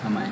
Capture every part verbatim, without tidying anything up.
ทำไม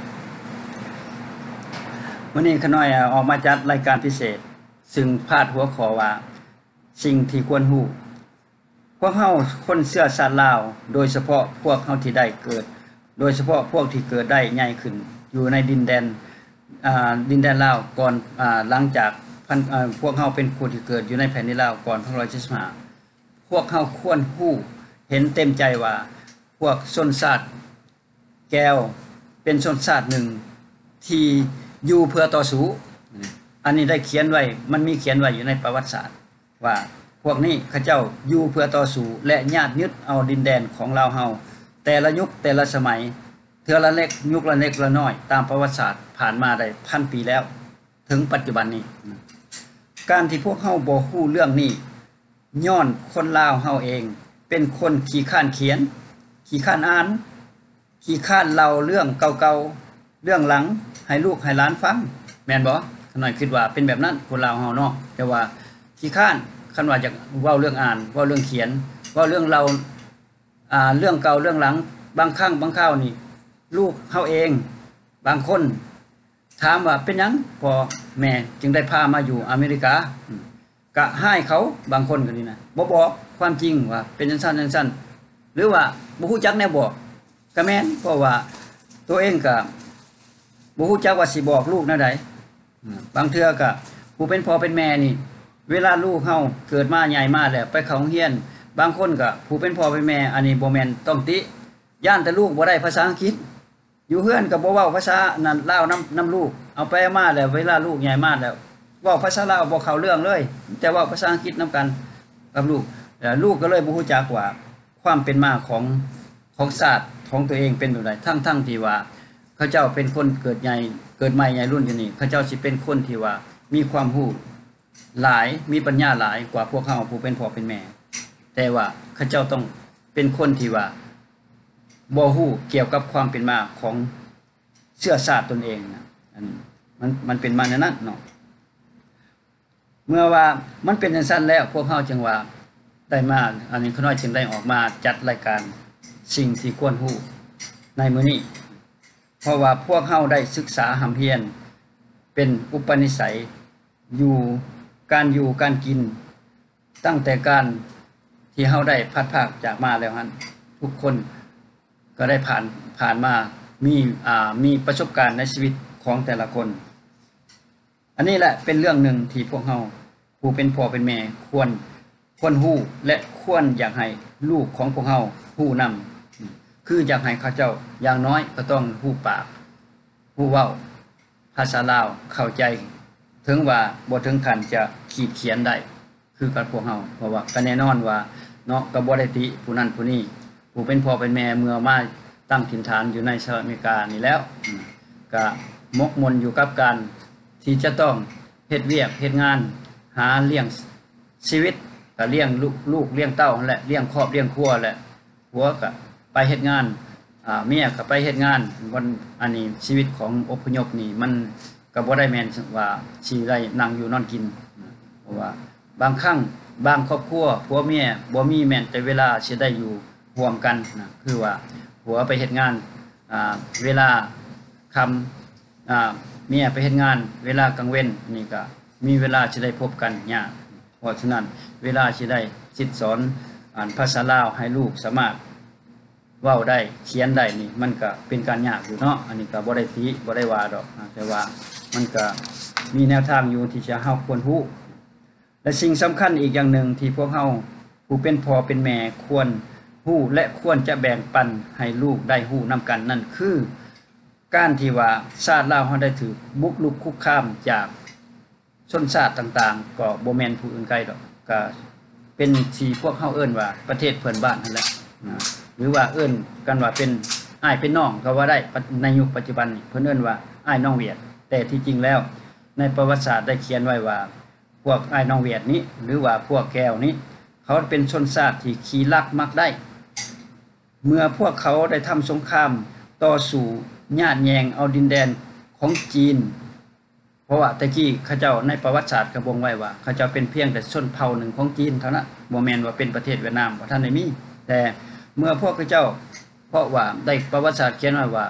วันนี้ขน้อยออกมาจัดรายการพิเศษซึ่งพาดหัวข้อว่าสิ่งที่ควรรู้พวกเฮาคนเชื้อชาติลาวโดยเฉพาะพวกเฮาที่ได้เกิดโดยเฉพาะพวกที่เกิดได้ใหญ่ขึ้นอยู่ในดินแดนอ่าดินแดนลาวก่อนอ่าหลังจากพันอ่าพวกเฮาเป็นผู้ที่เกิดอยู่ในแผ่นดินลาวก่อนหนึ่งร้อยเจ็ดสิบห้าพวกเฮาควรรู้เห็นเต็มใจว่าพวกชนชาติแก้วเป็นชนชาติหนึ่งที่อยู่เพื่อต่อสู้อันนี้ได้เขียนไว้มันมีเขียนไว้อยู่ในประวัติศาสตร์ว่าพวกนี้เขาเจ้าอยู่เพื่อต่อสู้และญาติยึดเอาดินแดนของลาวเฮาแต่ละยุคแต่ละสมัยเทื่อละเล็กยุคละเล็กละน้อยตามประวัติศาสตร์ผ่านมาได้พันปีแล้วถึงปัจจุบันนี้การที่พวกเฮาบ่ฮู้เรื่องนี้ย้อนคนลาวเฮาเองเป็นคนขี้ข้านเขียนขี้ข้านอ่านขี้ข้านเล่าเรื่องเก่าๆเรื่องหลังให้ลูกให้หลานฟังแม่นบ่ขน้อยคิดว่าเป็นแบบนั้นคนลาวเฮาเนาะแต่ว่าขี้ข้านคันว่าจะเว้าเรื่องอ่านเว้าเรื่องเขียนเว้าเรื่องเราอ่าเรื่องเก่าเรื่องหลังบางครั้งบางคราวนี่ลูกเฮาเองบางคนถามว่าเป็นหยังพ่อแม่จึงได้พามาอยู่อเมริกาก็ให้เขาบางคนก็นี่นะบ่บอกความจริงว่าเป็นจังซั่นจังซั่นหรือว่าบ่ฮู้จักแนวบอกก็แม่นเพราะว่าตัวเองก็บ่ฮู้จักว่าสิบอกลูกแนวใดบางเทื่อก็ผู้เป็นพ่อเป็นแม่นี่เวลาลูกเฮาเกิดมาใหญ่มาแล้วไปเข้าโรงเรียนบางคนก็ผู้เป็นพ่อเป็นแม่อันนี้บ่แม่นต้องติย่านแต่ลูกบ่ได้ภาษาอังกฤษอยู่เฮือนก็บ่เว้าภาษานั้นลาวนำนำลูกเอาไปมาแล้วเวลาลูกใหญ่มาแล้วเว้าภาษาลาวบ่เข้าเรื่องเลยแต่เว้าภาษาอังกฤษนํกันกับลูกแล้วลูกก็เลยบ่ฮู้จักว่าความเป็นมาของของชาติของตัวเองเป็นแบบใดทั้งๆที่ว่าเขาเจ้าเป็นคนเกิดใหญ่เกิดใหม่ใหญ่รุ่นอยู่นี่เขาเจ้าสิเป็นคนที่ว่ามีความรู้หลายมีปัญญาหลายกว่าพวกเฮาผู้เป็นพ่อเป็นแม่แต่ว่าเขาเจ้าต้องเป็นคนที่ว่าบ่ฮู้เกี่ยวกับความเป็นมาของเชื้อชาติตนเองนะอันมันมันเป็นมาในนั้นเนาะเมื่อว่ามันเป็นจังซั่นแล้วพวกเฮาจึงว่าได้มาอันนี้ขน้อยจึงได้ออกมาจัดรายการสิ่งที่ควรรู้ในมื้อนี้เพราะว่าพวกเฮาได้ศึกษาหำเพียรเป็นอุปนิสัยอยู่การอยู่การกินตั้งแต่การที่เฮาได้พัดภาคจากมาแล้วหั่นทุกคนก็ได้ผ่านผ่านมามีอ่ามีประสบการณ์ในชีวิตของแต่ละคนอันนี้แหละเป็นเรื่องหนึ่งที่พวกเฮาผู้เป็นพ่อเป็นแม่ควรควรรู้และควรอยากให้ลูกของพวกเฮารู้นำคืออยากให้เขาเจ้าอย่างน้อยก็ต้องรู้ปากรู้เว้าภาษาลาวเข้าใจถึงว่าบ่ถึงขั้นจะขีดเขียนได้คือกับพวกเฮาเพราะว่าก็แน่นอนว่าเนาะก็บ่ได้ติผู้นั้นผู้นี้ผู้เป็นพ่อเป็นแม่เมื่อมาตั้งถิ่นฐานอยู่ในสหรัฐอเมริกานี่แล้วก็มกมนอยู่กับการที่จะต้องเฮ็ดเวียกเฮ็ดงานหาเลี้ยงชีวิตก็เลี้ยงลูกลูกเลี้ยงเต้านั่นแหละเลี้ยงครอบเลี้ยงครัวแหละผัวก็ไปเฮ็ดงานอ่าเมียก็ไปเฮ็ดงานวันอันนี้ชีวิตของอพยพนี่มันก็บ่ได้แม่นว่าสิได้นั่งอยู่นอนกินเพราะว่าบางครั้งบางครอบครัวผัวเมียบ่มีแม่นแต่เวลาสิได้อยู่ร่วมกันนะคือว่าผัวไปเฮ็ดงานอ่าเวลาค่ำอ่าเมียไปเฮ็ดงานเวลากลางเว้นนี่ก็มีเวลาสิได้พบกันยากเพราะฉะนั้นเวลาสิได้สิสอนอ่านภาษาลาวให้ลูกสามารถเว้าได้เขียนได้นี่มันก็เป็นการยากอยู่เนาะอันนี้ก็บ่ได้ติบ่ได้ว่าดอกแต่ว่ามันก็มีแนวทางอยู่ที่จะเฮาควรรู้และสิ่งสำคัญอีกอย่างหนึ่งที่พวกเฮาผู้เป็นพ่อเป็นแม่ควรรู้และควรจะแบ่งปันให้ลูกได้รู้นำกันนั่นคือการที่ว่าชาติลาวเฮาได้ถูกบุกรุกคุกคามจากชนชาติต่างๆก็บ่แม่นผู้อื่นไกลดอกก็เป็นที่พวกเฮาเอิ้นว่าประเทศเพื่อนบ้านนั่นแหละนะหรือว่าเอิ้นกันว่าเป็นอ้ายเป็นน้องก็ว่าได้ในยุคปัจจุบันนี้เพิ่นเอิ้นว่าอ้ายน้องเวียดแต่ที่จริงแล้วในประวัติศาสตร์ได้เขียนไว้ว่าพวกอ้ายน้องเวียดนี้หรือว่าพวกแก้วนี้เขาเป็นชนชาติที่ขี้ลักมักได้เมื่อพวกเขาได้ทำสงครามต่อสู้ญาติแยงเอาดินแดนของจีนเพราะว่าตะกี้เขาเจ้าในประวัติศาสตร์ก็บ่งไว้ว่าเขาเจ้าเป็นเพียงแต่ชนเผ่าหนึ่งของจีนเท่านั้นบ่แม่นว่าเป็นประเทศเวียดนามบ่ทันได้มีแต่เมื่อพวกเขาเจ้าเพราะว่าได้ประวัติศาสตร์เขียนไว้ว่า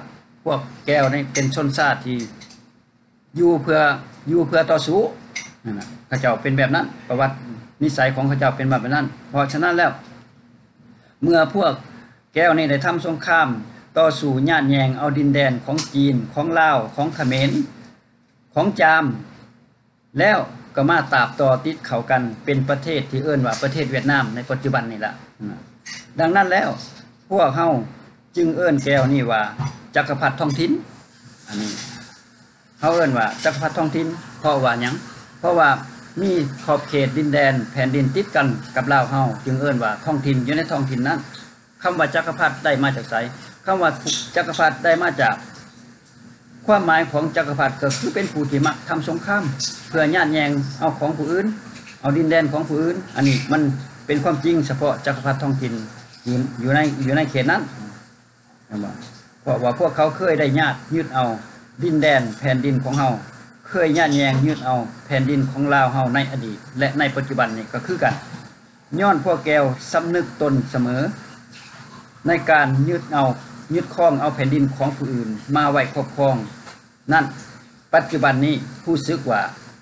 พวกแก้วนี่เป็นชนชาติที่อยู่เพื่ออยู่เพื่อต่อสู้นั่นน่ะเขาเจ้าเป็นแบบนั้นประวัตินิสัยของเขาเจ้าเป็นแบบนั้นเพราะฉะนั้นแล้วเมื่อพวกแก้วนี่ได้ทำสงครามต่อสู้ญาติแยงเอาดินแดนของจีนของลาวของเขมรของจามแล้วก็มาตาบต่อติดเข้ากันเป็นประเทศที่เอิ้นว่าประเทศเวียดนามในปัจจุบันนี่ล่ะดังนั้นแล้วพวกเฮาจึงเอิ้นแก้วนี่ว่าจักรพรรดิท้องถิ่นอันนี้เฮาเอิ้นว่าจักรพรรดิท้องถิ่นเพราะว่าหยังเพราะว่ามีขอบเขตดินแดนแผ่นดินติดกันกับลาวเฮาจึงเอิ้นว่าท้องถิ่นอยู่ในท้องถิ่นนั้นคำว่าจักรพรรดิได้มาจากไสคำว่าจักรพรรดิได้มาจากความหมายของจักรพรรดิก็คือเป็นผู้ที่มักทำสงครามเพื่อญาติแยงเอาของผู้อื่นเอาดินแดนของผู้อื่นอันนี้มันเป็นความจริงเฉพาะจักรพรรดิท้องถิ่นอยู่อยู่ในอยู่ในเขตนั้นเพราะว่าพวกเขาเคยได้ญาติยึดเอาดินแดนแผ่นดินของเฮาเคยญาติแยงยึดเอาแผ่นดินของลาวเฮาในอดีตและในปัจจุบันนี่ก็คือกันย้อนพวกแก้วสำนึกตนเสมอในการยึดเอายึดครองเอาแผ่นดินของผู้อื่นมาไว้ครอบครองนั่นปัจจุบันนี้ผู้สึกว่า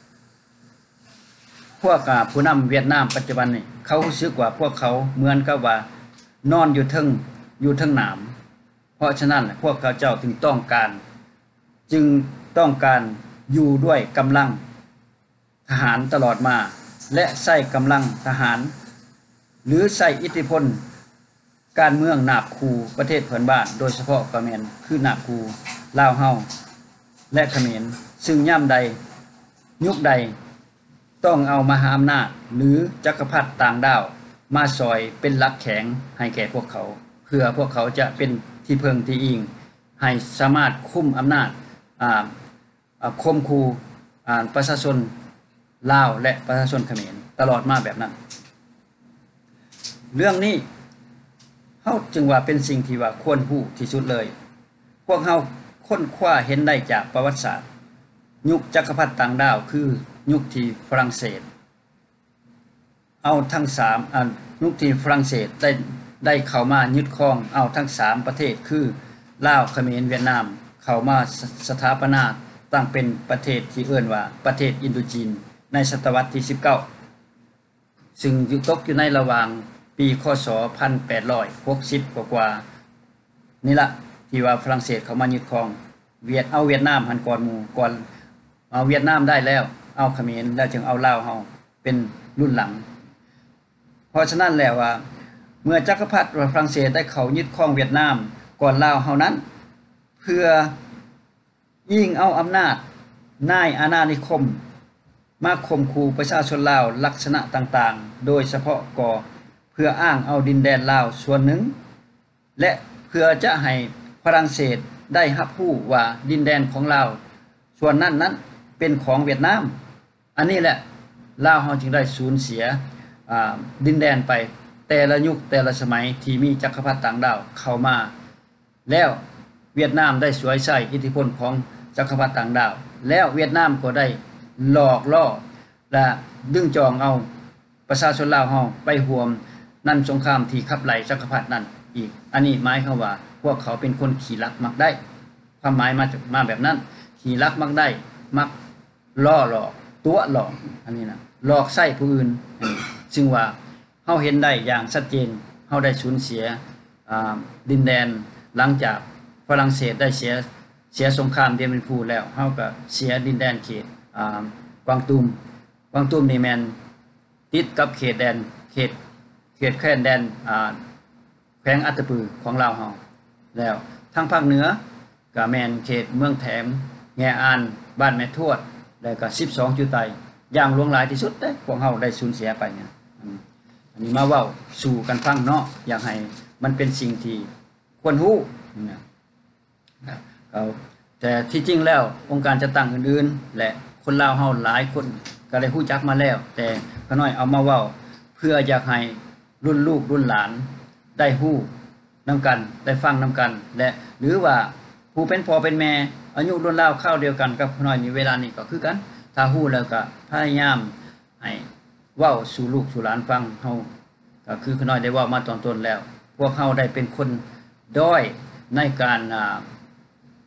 พวกผู้นำเวียดนามปัจจุบันนี้เขาสึกว่าพวกเขาเหมือนกับว่านอนอยู่ทึ่งอยู่ทึ่งหนามเพราะฉะนั้นพวกเขาเจ้าจึงต้องการจึงต้องการอยู่ด้วยกำลังทหารตลอดมาและใช้กำลังทหารหรือใช้อิทธิพลการเมืองนาบคูประเทศเพื่อนบ้านโดยเฉพาะเขมรคือนาบคูลาวเฮาและเขมรซึ่งย่ำใดยุคใดต้องเอามหาอำนาจหรือจักรพรรดิต่างดาวมาซอยเป็นหลักแข็งให้แก่พวกเขาเพื่อพวกเขาจะเป็นที่เพิงที่อิงให้สามารถคุมอำนาจอ่าคมคูอ่าประชาชนลาวและประชาชนเขมรตลอดมาแบบนั้นเรื่องนี้เฮาจึงว่าเป็นสิ่งที่ว่าควรรู้ที่สุดเลยพวกเฮาค้นคว้าเห็นได้จากประวัติศาสตร์ยุคจักรพรรดิต่างดาวคือยุคที่ฝรั่งเศสเอาทั้งสามอันยุคที่ฝรั่งเศสได้ได้เข้ามายึดครองเอาทั้งสามประเทศคือลาวเขมรเวียดนามเข้ามาสถาปนาตั้งเป็นประเทศที่เอิ้นว่าประเทศอินโดจีนในศตวรรษที่สิบเก้าซึ่งอยู่ตกอยู่ในระหว่างปีคศหนึ่งพันแปดร้อยหกสิบกว่าๆนี่ล่ะที่ว่าฝรั่งเศสเข้ามายึดครองเวียดเอาเวียดนามหันก่อนหมู่ก่อนเอาเวียดนามได้แล้วเอาเขมรแล้วจึงเอาลาวเฮาเป็นรุ่นหลังเพราะฉะนั้นแล้วว่าเมื่อจักรพรรดิฝรั่งเศสได้เข้ายึดครองเวียดนามก่อนลาวเฮานั้นเพื่อยิ่งเอาอำนาจนายอาณานิคมมาข่มขู่ประชาชนลาวลักษณะต่างๆโดยเฉพาะก่อเพื่ออ้างเอาดินแดนลาวส่วนหนึ่งและเพื่อจะให้ฝรั่งเศสได้รับรู้ว่าดินแดนของลาวส่วนนั้นนั้นเป็นของเวียดนามอันนี้แหละลาวเฮาจึงได้สูญเสียอ่าดินแดนไปแต่ละยุคแต่ละสมัยที่มีจักรพรรดิต่างดาวเข้ามาแล้วเวียดนามได้สวยใช้อิทธิพลของจักรพรรดิต่างดาวแล้วเวียดนามก็ได้หลอกล่อและดึงจองเอาประชาชนลาวเฮาไปร่วมนั่นสงครามที่ขับไล่จักรพรรดินั้นอีกอันนี้หมายความว่าพวกเขาเป็นคนขี้ลักมักได้ความหมายมาจากมาแบบนั้นขี้ลักมักได้มักล่อหลอกตัวหลอกอันนี้นะหลอกใส่ผู้อื่นซึ่งว่าเฮาเห็นได้อย่างชัดเจนเฮาได้สูญเสียอ่าดินแดนหลังจากฝรั่งเศสได้เสียเสียสงครามเดียนเป็นผู้แล้วเฮาก็เสียดินแดนเขตอ่ากวางตุ้มกวางตุ้มนี่แม่นติดกับเขตแดนเขตเขตแคว้นแดนอ่าแขวงอัตตปือของลาวเฮาแล้วทางภาคเหนือก็แม่นเขตเมืองแถมแงอ่านบ้านแม่ทวดแล้วก็สิบสองจุดไตอย่างหลวงหลายที่สุดเด้พวกเฮาได้สูญเสียไปเนี่ยอันนี้มาเว้าสู่กันฟังเนาะอยากให้มันเป็นสิ่งที่ควรรู้นะก็แต่ที่จริงแล้วองค์การจัดตั้งอื่นๆและคนลาวเฮาหลายคนก็ได้รู้จักมาแล้วแต่ก็น้อยเอามาเว้าเพื่ออยากให้รุ่นลูกรุ่นหลานได้รู้นํากันได้ฟังนํากันและหรือว่าผู้เป็นพ่อเป็นแม่อายุรุ่นราวคราวเดียวกันกับน้อยนี่เวลานี้ก็คือกันถ้ารู้แล้วก็พยายามให้เว้าสู่ลูกสู่หลานฟังเฮาก็คือน้อยได้เว้ามาตอนต้นแล้วพวกเฮาได้เป็นคนด้อยในการอ่า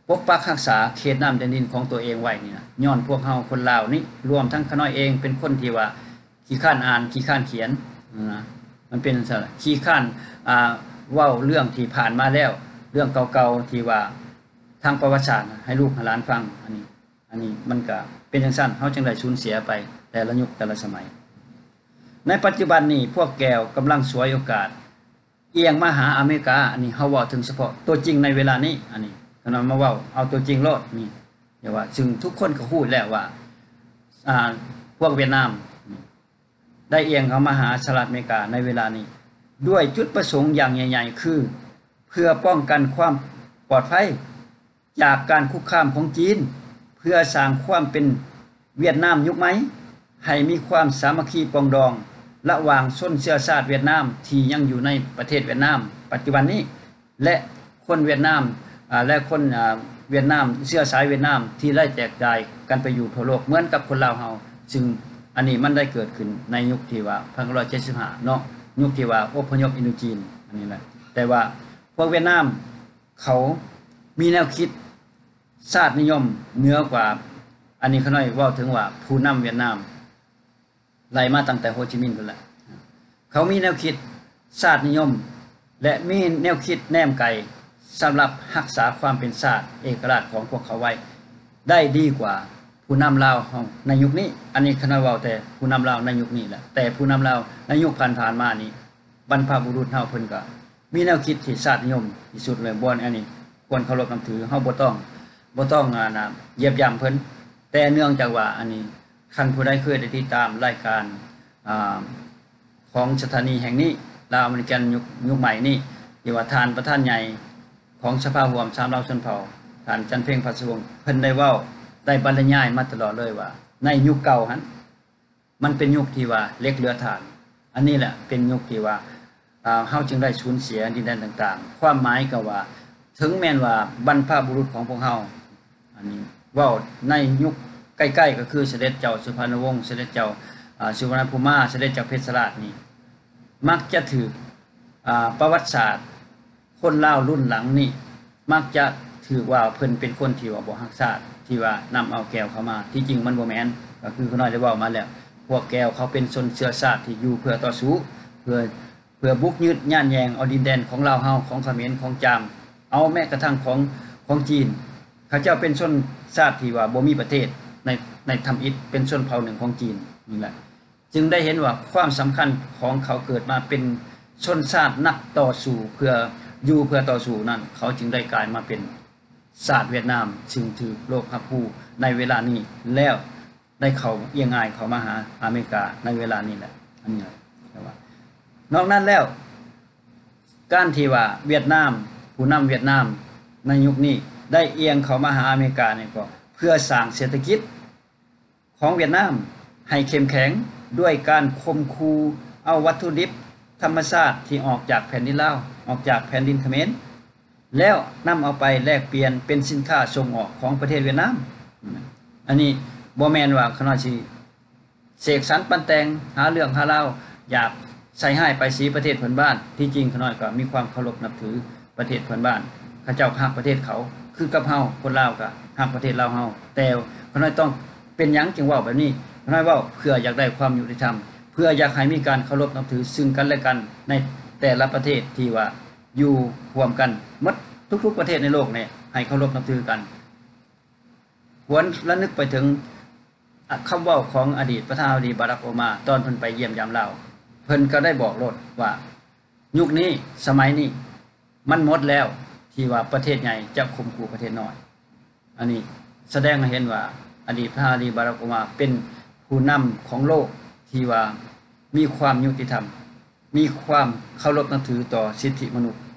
ปกปักรักษาเขตน้ำแดนดินของตัวเองไว้นี่นะย้อนพวกเฮาคนลาวนี่รวมทั้งขน้อยเองเป็นคนที่ว่าขี้ข้านอ่านขี้ข้านเขียนนะมันเป็นซั่นล่ะขี้ข้านอ่าเว้าเรื่องที่ผ่านมาแล้วเรื่องเก่าๆที่ว่าทางประวัติศาสตร์ให้ลูกให้หลานฟังอันนี้อันนี้มันก็เป็นจังซั่นเฮาจึงได้สูญเสียไปแต่ละยุคแต่ละสมัยในปัจจุบันนี้พวกแก้วกำลังสวยโอกาสเอียงมาหาอเมริกาอันนี้เฮาเว้าถึงเฉพาะตัวจริงในเวลานี้อันนี้ขณะมาเว้าเอาตัวจริงโลดนี่เดี๋ยวว่าซึ่งทุกคนก็ฮู้แล้วว่าอ่าพวกเวียดนามได้เอียงเข้ามาหาสหรัฐอเมริกาในเวลานี้ด้วยจุดประสงค์อย่างใหญ่ๆคือเพื่อป้องกันความปลอดภัยจากการคุกคามของจีนเพื่อสร้างความเป็นเวียดนามยุคใหม่ให้มีความสามัคคีปรองดองระหว่างชนเชื้อชาติเวียดนามที่ยังอยู่ในประเทศเวียดนามปัจจุบันนี้และคนเวียดนามอ่าและคนอ่าเวียดนามเชื้อสายเวียดนามที่ได้แจกจ่ายกันไปอยู่ทั่วโลกเหมือนกับคนลาวเฮาซึ่งอันนี้มันได้เกิดขึ้นในยุคที่ว่าหนึ่งพันเก้าร้อยเจ็ดสิบห้าเนาะยุคที่ว่าอพยพอินโดจีนอันนี้แหละแต่ว่าพวกเวียดนามเขามีแนวคิดชาตินิยมเหนือกว่าอันนี้เขาน้อยเว้าถึงว่าผู้นำเวียดนามไล่มาตั้งแต่โฮจิมินห์พุ่นแหละเขามีแนวคิดชาตินิยมและมีแนวคิดแนมไกลสำหรับรักษาความเป็นชาติเอกราชของพวกเขาไว้ได้ดีกว่าผู้นำลาวเฮาในยุคนี้อันนี้คณะเว้าแต่ผู้นำลาวในยุคนี้แหละแต่ผู้นำลาวในยุคผ่านๆมานี้บรรพบุรุษเฮาเพิ่นก็มีแนวคิดที่ชาตินิยมที่สุดเลยบ่อันนี้ควรเคารพนับถือเฮาบ่ต้องบ่ต้องอ่านะเหยียบย่ำเพิ่นแต่เนื่องจากว่าอันนี้คันผู้ใดเคยได้ติดตามรายการอ่าของสถานีแห่งนี้ลาวอเมริกันยุคยุคใหม่นี้ที่ว่าทานประธานใหญ่ของสภาร่วมสามเหล่าชนเผ่าท่านจันเพ็งพัสวงศ์เพิ่นได้เว้าได้บรรยายมาตลอดเลยว่าในยุคเก่าหั่นมันเป็นยุคที่ว่าเล็กเหลือฐานอันนี้แหละเป็นยุคที่ว่าอ่าเฮาจึงได้สูญเสียดินแดนต่างๆความหมายก็ว่าถึงแม้นว่าบรรพบุรุษของพวกเฮาอันนี้เว้าในยุคใกล้ๆก็คือเสด็จเจ้าสุพรรณวงศ์เสด็จเจ้าอ่าสุวรรณภูมิเสด็จเจ้าเพชรราชนี่มักจะถืออ่าประวัติศาสตร์คนลาวรุ่นหลังนี่มักจะถือว่าเพิ่นเป็นคนที่ว่าบ่รักชาติที่ว่านำเอาแก้วเข้ามาที่จริงมันบ่แม่นก็คือเขาน้อยได้เว้ามาแล้วพวกแก้วเขาเป็นชนเชื้อชาติที่อยู่เพื่อต่อสู้เพื่อเพื่อบุกยึดย่านแยงเอาดินแดนของลาวเฮาของเขมรของจามเอาแม้กระทั่งของของจีนเขาเจ้าเป็นชนชาติที่ว่าบ่มีประเทศในในทำอิฐเป็นชนเผ่าหนึ่งของจีนนี่แหละจึงได้เห็นว่าความสำคัญของเขาเกิดมาเป็นชนชาตินักต่อสู้เพื่ออยู่เพื่อต่อสู้นั่นเขาจึงได้กลายมาเป็นชาติเวียดนามซึ่งถือโลกรับรู้ในเวลานี้แล้วได้เข้าเอียงง่ายเข้ามาหาอเมริกาในเวลานี้แหละอันนี้แต่ว่านอกนั้นแล้วการที่ว่าเวียดนามผู้นำเวียดนามในยุคนี้ได้เอียงเข้ามาหาอเมริกานี่ก็เพื่อสร้างเศรษฐกิจของเวียดนามให้เข้มแข็งด้วยการคมคูเอาวัตถุดิบธรรมชาติที่ออกจากแผ่นดินลาวออกจากแผ่นดินเขมรแล้วนำเอาไปแลกเปลี่ยนเป็นสินค้าส่งออกของประเทศเวียดนามอันนี้บ่แม่นว่าคณะสิเสกสรรปันแต่งหาเรื่องหาราวอยากใส่ให้ไปสีประเทศเพิ่นบ้านที่จริงคณะก็มีความเคารพนับถือประเทศเพิ่นบ้านเขาเจ้าฮักประเทศเขาคือกับเฮาคนลาวก็ฮักประเทศลาวเฮาแต่คณะต้องเป็นหยังจึงเว้าแบบนี้คณะเว้าเพื่ออยากได้ความยุติธรรมเพื่ออยากให้มีการเคารพนับถือซึ่งกันและกันในแต่ละประเทศที่ว่าอยู่ร่วมกันหมดทุกๆประเทศในโลกเนี่ยให้เคารพนับถือกันควรระลึกไปถึงคำเว้าของอดีตประธานาธิบดีบารักโอบามาตอนเพิ่นไปเยี่ยมยามลาวเพิ่นก็ได้บอกโลดว่ายุคนี้สมัยนี้มันหมดแล้วที่ว่าประเทศใหญ่จะข่มขู่ประเทศน้อยอันนี้แสดงให้เห็นว่าอดีตประธานาธิบดีบารักโอบามาเป็นผู้นำของโลกที่ว่ามีความยุติธรรมมีความเคารพนับถือต่อสิทธิมนุษย์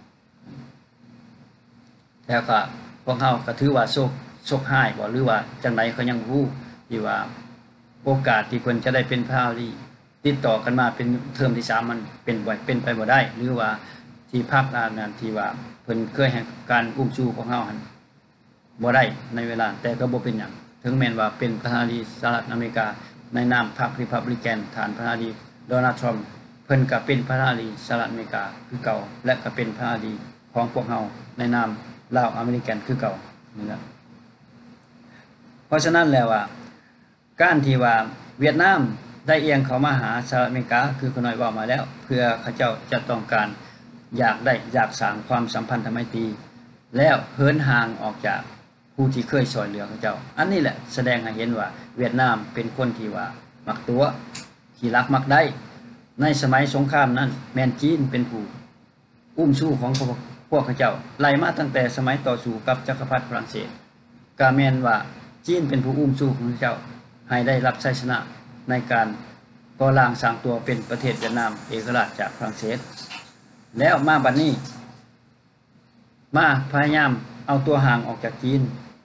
แล้วก็พวกเฮาก็ถือว่าโชคโชคร้ายบ่หรือว่าจังได๋เขายังรู้ที่ว่าโอกาสที่เพิ่นจะได้เป็นพระอริยติดต่อกันมาเป็นเทอมที่สามมันเป็นบ่เป็นไปบ่ได้หรือว่าที่ภาคนั้นที่ว่าเพิ่นเคยให้การอุ้มชูของเฮาหั่นบ่ได้ในเวลาแต่ก็บ่เป็นหยังถึงแม้นว่าเป็นประธานาธิบดีสหรัฐอเมริกาในนามพรรครีพับลิกันฐานประธานาธิบดีโดนัลด์ทรัมป์เพิ่นก็เป็นประธานาธิบดีสหรัฐอเมริกาคือเก่าและก็เป็นประธานาธิบดีของพวกเฮาในนามลาวอเมริกันคือเก่านี่ล่ะเพราะฉะนั้นแล้วว่าการที่ว่าเวียดนามได้เอียงเข้ามาหาสหรัฐอเมริกาคือคนน้อยเว้ามาแล้วเพื่อเขาเจ้าจะต้องการอยากได้อยากสร้างความสัมพันธไมตรีแล้วเหินห่างออกจากผู้ที่เคยช่วยเหลือเขาเจ้าอันนี้แหละแสดงให้เห็นว่าเวียดนามเป็นคนที่ว่ามักตัวที่รักมักได้ในสมัยสงครามนั้นแม่นจีนเป็นผู้อุ้มสู้ของพวกเขาเจ้าไล่มาตั้งแต่สมัยต่อสู้กับจักรพรรดิฝรั่งเศสก็แม่นว่าจีนเป็นผู้อุ้มสู้ของเขาเจ้าให้ได้รับชัยชนะในการก่อร่างสร้างตัวเป็นประเทศเวียดนามเอกราชจากฝรั่งเศสแล้วมาบัดนี้มาพยายามเอาตัวห่างออกจากจีน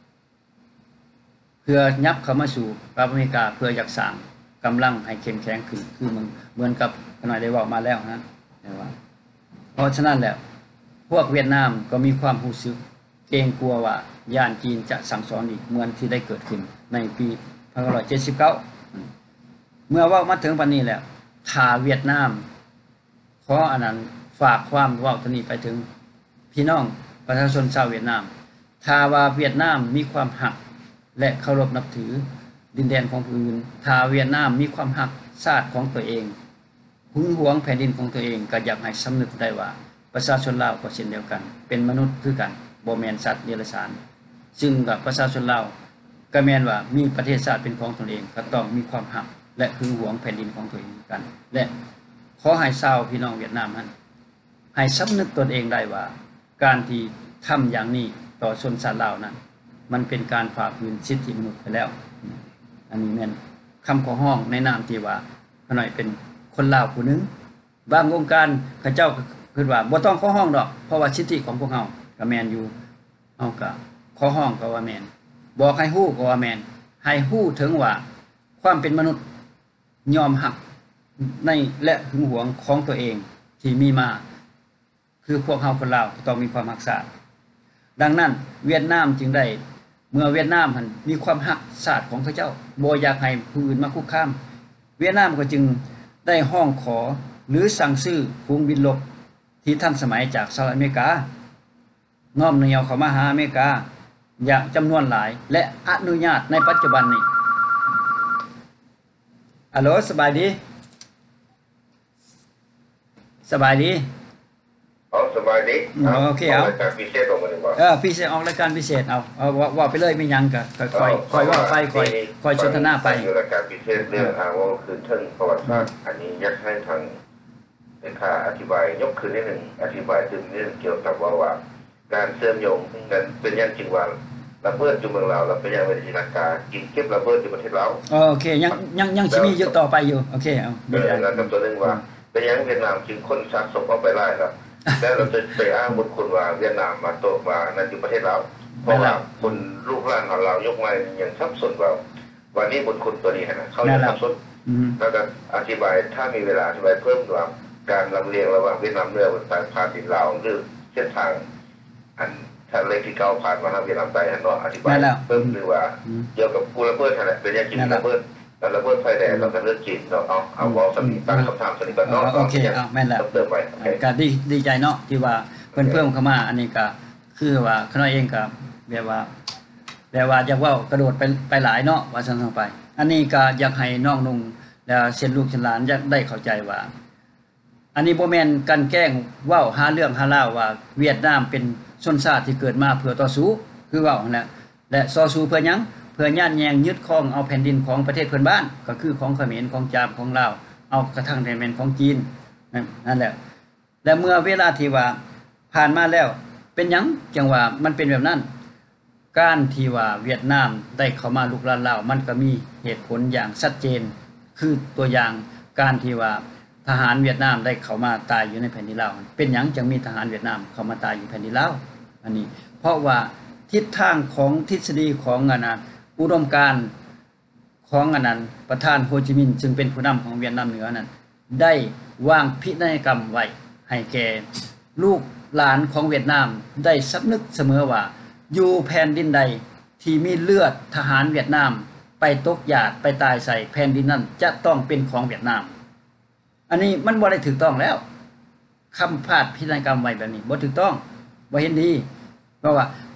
เพื่อยับเข้ามาสู่อเมริกาเพื่ออยากสร้างกำลังให้เข้มแข็งขึ้นคือมันเหมือนกับขณะได้เว้ามาแล้วนะแต่ว่าเพราะฉะนั้นแล้วพวกเวียดนามก็มีความรู้สึกเกรงกลัวว่าย่านจีนจะสั่งสอนอีกเหมือนที่ได้เกิดขึ้นในปีหนึ่งพันเก้าร้อยเจ็ดสิบเก้าเมื่อเว้ามาถึงปานนี้แล้วถ้าเวียดนามขออันนั้นฝากความเว้าตัวนี้ไปถึงพี่น้องประชาชนชาวเวียดนามถ้าว่าเวียดนามมีความหักและเคารพนับถือดินแดนของผู้อื่นถ้าเวียดนามมีความหักชาติของตัวเองหึงหวงแผ่นดินของตัวเองก็อยากให้สำนึกได้ว่าประชาชนลาวก็เช่นเดียวกันเป็นมนุษย์คือกันบ่แม่นสัตว์เดรัจฉานซึ่งกับประชาชนลาวก็แม่นว่ามีประเทศชาติเป็นของตนเองก็ต้องมีความหักและหึงหวงแผ่นดินของตัวเองกันและขอให้ชาวพี่น้องเวียดนามนั้นให้สำนึกตนเองได้ว่าการที่ทำอย่างนี้ต่อชนชาติลาวนั้นมันเป็นการฝ่าฝืนสิทธิมนุษย์ไปแล้วอันนี้แม่นคำขอร้องในนามที่ว่าขน่อยเป็นคนลาวผู้นึงบางองค์การเขาเจ้าก็คิดว่าบ่ต้องขอร้องดอกเพราะว่าสิทธิของพวกเฮาก็แม่นอยู่เฮาก็ขอร้องก็ว่าแม่นบอกให้ฮู้ก็ว่าแม่นให้ฮู้ถึงว่าความเป็นมนุษย์ยอมหักในและหึงหวงของตัวเองที่มีมาคือพวกเฮาคนลาวต้องมีความรักษาดังนั้นเวียดนามจึงได้เมื่อเวียดนามหั่นมีความรักชาติของเขาเจ้าบ่อยากให้ผู้อื่นมาคุกคามเวียดนามก็จึงได้ห้องขอหรือสั่งซื้อฝูงบินรบที่ทันสมัยจากสหรัฐอเมริกาน้อมน้าวเข้ามาหาอเมริกาอย่างจำนวนหลายและอนุญาตในปัจจุบันนี้ฮัลโหลสบายดีสบายดีอ๋อสบายดีโอเคเอารายการพิเศษของมันบ่เออพิเศษออกรายการพิเศษเอาเอาว่าไปเลยไม่ยังก็ค่อยๆค่อยว่าไปค่อยค่อยสนทนาไปรายการพิเศษเรื่องอาวคืนเทิงประวัติศาสตร์อันนี้อยากให้ทางเลขาอธิบายยกขึ้นนิดนึงอธิบายถึงเรื่องเกี่ยวกับว่าว่าการเชื่อมโยงกันเป็นอย่างจริงว่าระเบิดอยู่เมืองลาวแล้วเป็นอย่างเป็นจินตนาการกินเก็บระเบิดอยู่ประเทศลาวโอเคยังยังยังสิมีอยู่ต่อไปอยู่โอเคเอาเดี๋ยวแล้วกับตัวนึงว่าเป็นอย่างเวียดนามจึงคนสะสมเอาไปไล่แล้วแล้วเราจะไปอ้างบุญคุณว่าเวียดนามมาโตมานั่นอยู่ประเทศลาวเพราะว่าคนลูกหลานของเรายกมาอย่างสับสนว่าวันนี้บุญคุณตัวนี้นะเขาจะสับสนแล้วก็อธิบายถ้ามีเวลาอธิบายเพิ่มว่าการลำเลียงระหว่างเวียดนามเหนือบนทางผ่านดินลาวหรือเส้นทางอันทางเล็กที่เก่าผ่านมาทางเวียดนามใต้อันนั้นอธิบายเพิ่มหรือว่าเกี่ยวกับกูระเบิดอะไรเป็นอย่างจริงระเบิดแล้วระเบิดไฟแดงเราจะเลือกจีนเราเอาเอาวอลสมีตั้งคำถามสนิทกันเนาะโอเคเอาแม่นแล้วเติมไปก็ดีดีใจเนาะที่ว่าเพิ่นเพิ่มเข้ามาอันนี้ก็คือว่าคณะเองก็แบบว่าแบบว่าอยากเว้ากระโดดไปไปหลายเนาะว่าซั่นๆไปอันนี้ก็อยากให้น้องนุ่งแล้วเช่นลูกเช่นหลานอยากได้เข้าใจว่าอันนี้บ่แม่นกันแกล้งเว้าหาเรื่องหาเล่าว่าเวียดนามเป็นชนชาติที่เกิดมาเพื่อต่อสู้คือเว้านั่นแหละและต่อสู้เพื่อหยังเพื่อย่านแยงยึดครองเอาแผ่นดินของประเทศเพื่อนบ้านก็คือของเขมรของจามของลาวเอากระทั่งแผ่นของจีนนั่นแหละและเมื่อเวลาที่ว่าผ่านมาแล้วเป็นหยังจังว่ามันเป็นแบบนั้นการที่ว่าเวียดนามได้เข้ามาลุกลานลาวมันก็มีเหตุผลอย่างชัดเจนคือตัวอย่างการที่ว่าทหารเวียดนามได้เข้ามาตายอยู่ในแผ่นดินลาวเป็นหยังจังมีทหารเวียดนามเข้ามาตายอยู่แผ่นดินลาวอันนี้เพราะว่าทิศทางของทฤษฎีของอันนั้นอุดมการณ์ของอันนั้นประธานโฮจิมินห์ซึ่งเป็นผู้นำของเวียดนามเหนือนั้นได้วางพินัยกรรมไว้ให้แก่ลูกหลานของเวียดนามได้สำนึกเสมอว่าอยู่แผ่นดินใดที่มีเลือดทหารเวียดนามไปตกหยาดไปตายใส่แผ่นดินนั้นจะต้องเป็นของเวียดนามอันนี้มันบ่ได้ถูกต้องแล้วคำพาดพินัยกรรมไว้แบบนี้บ่ถูกต้องบ่เห็นดีเพราะว่า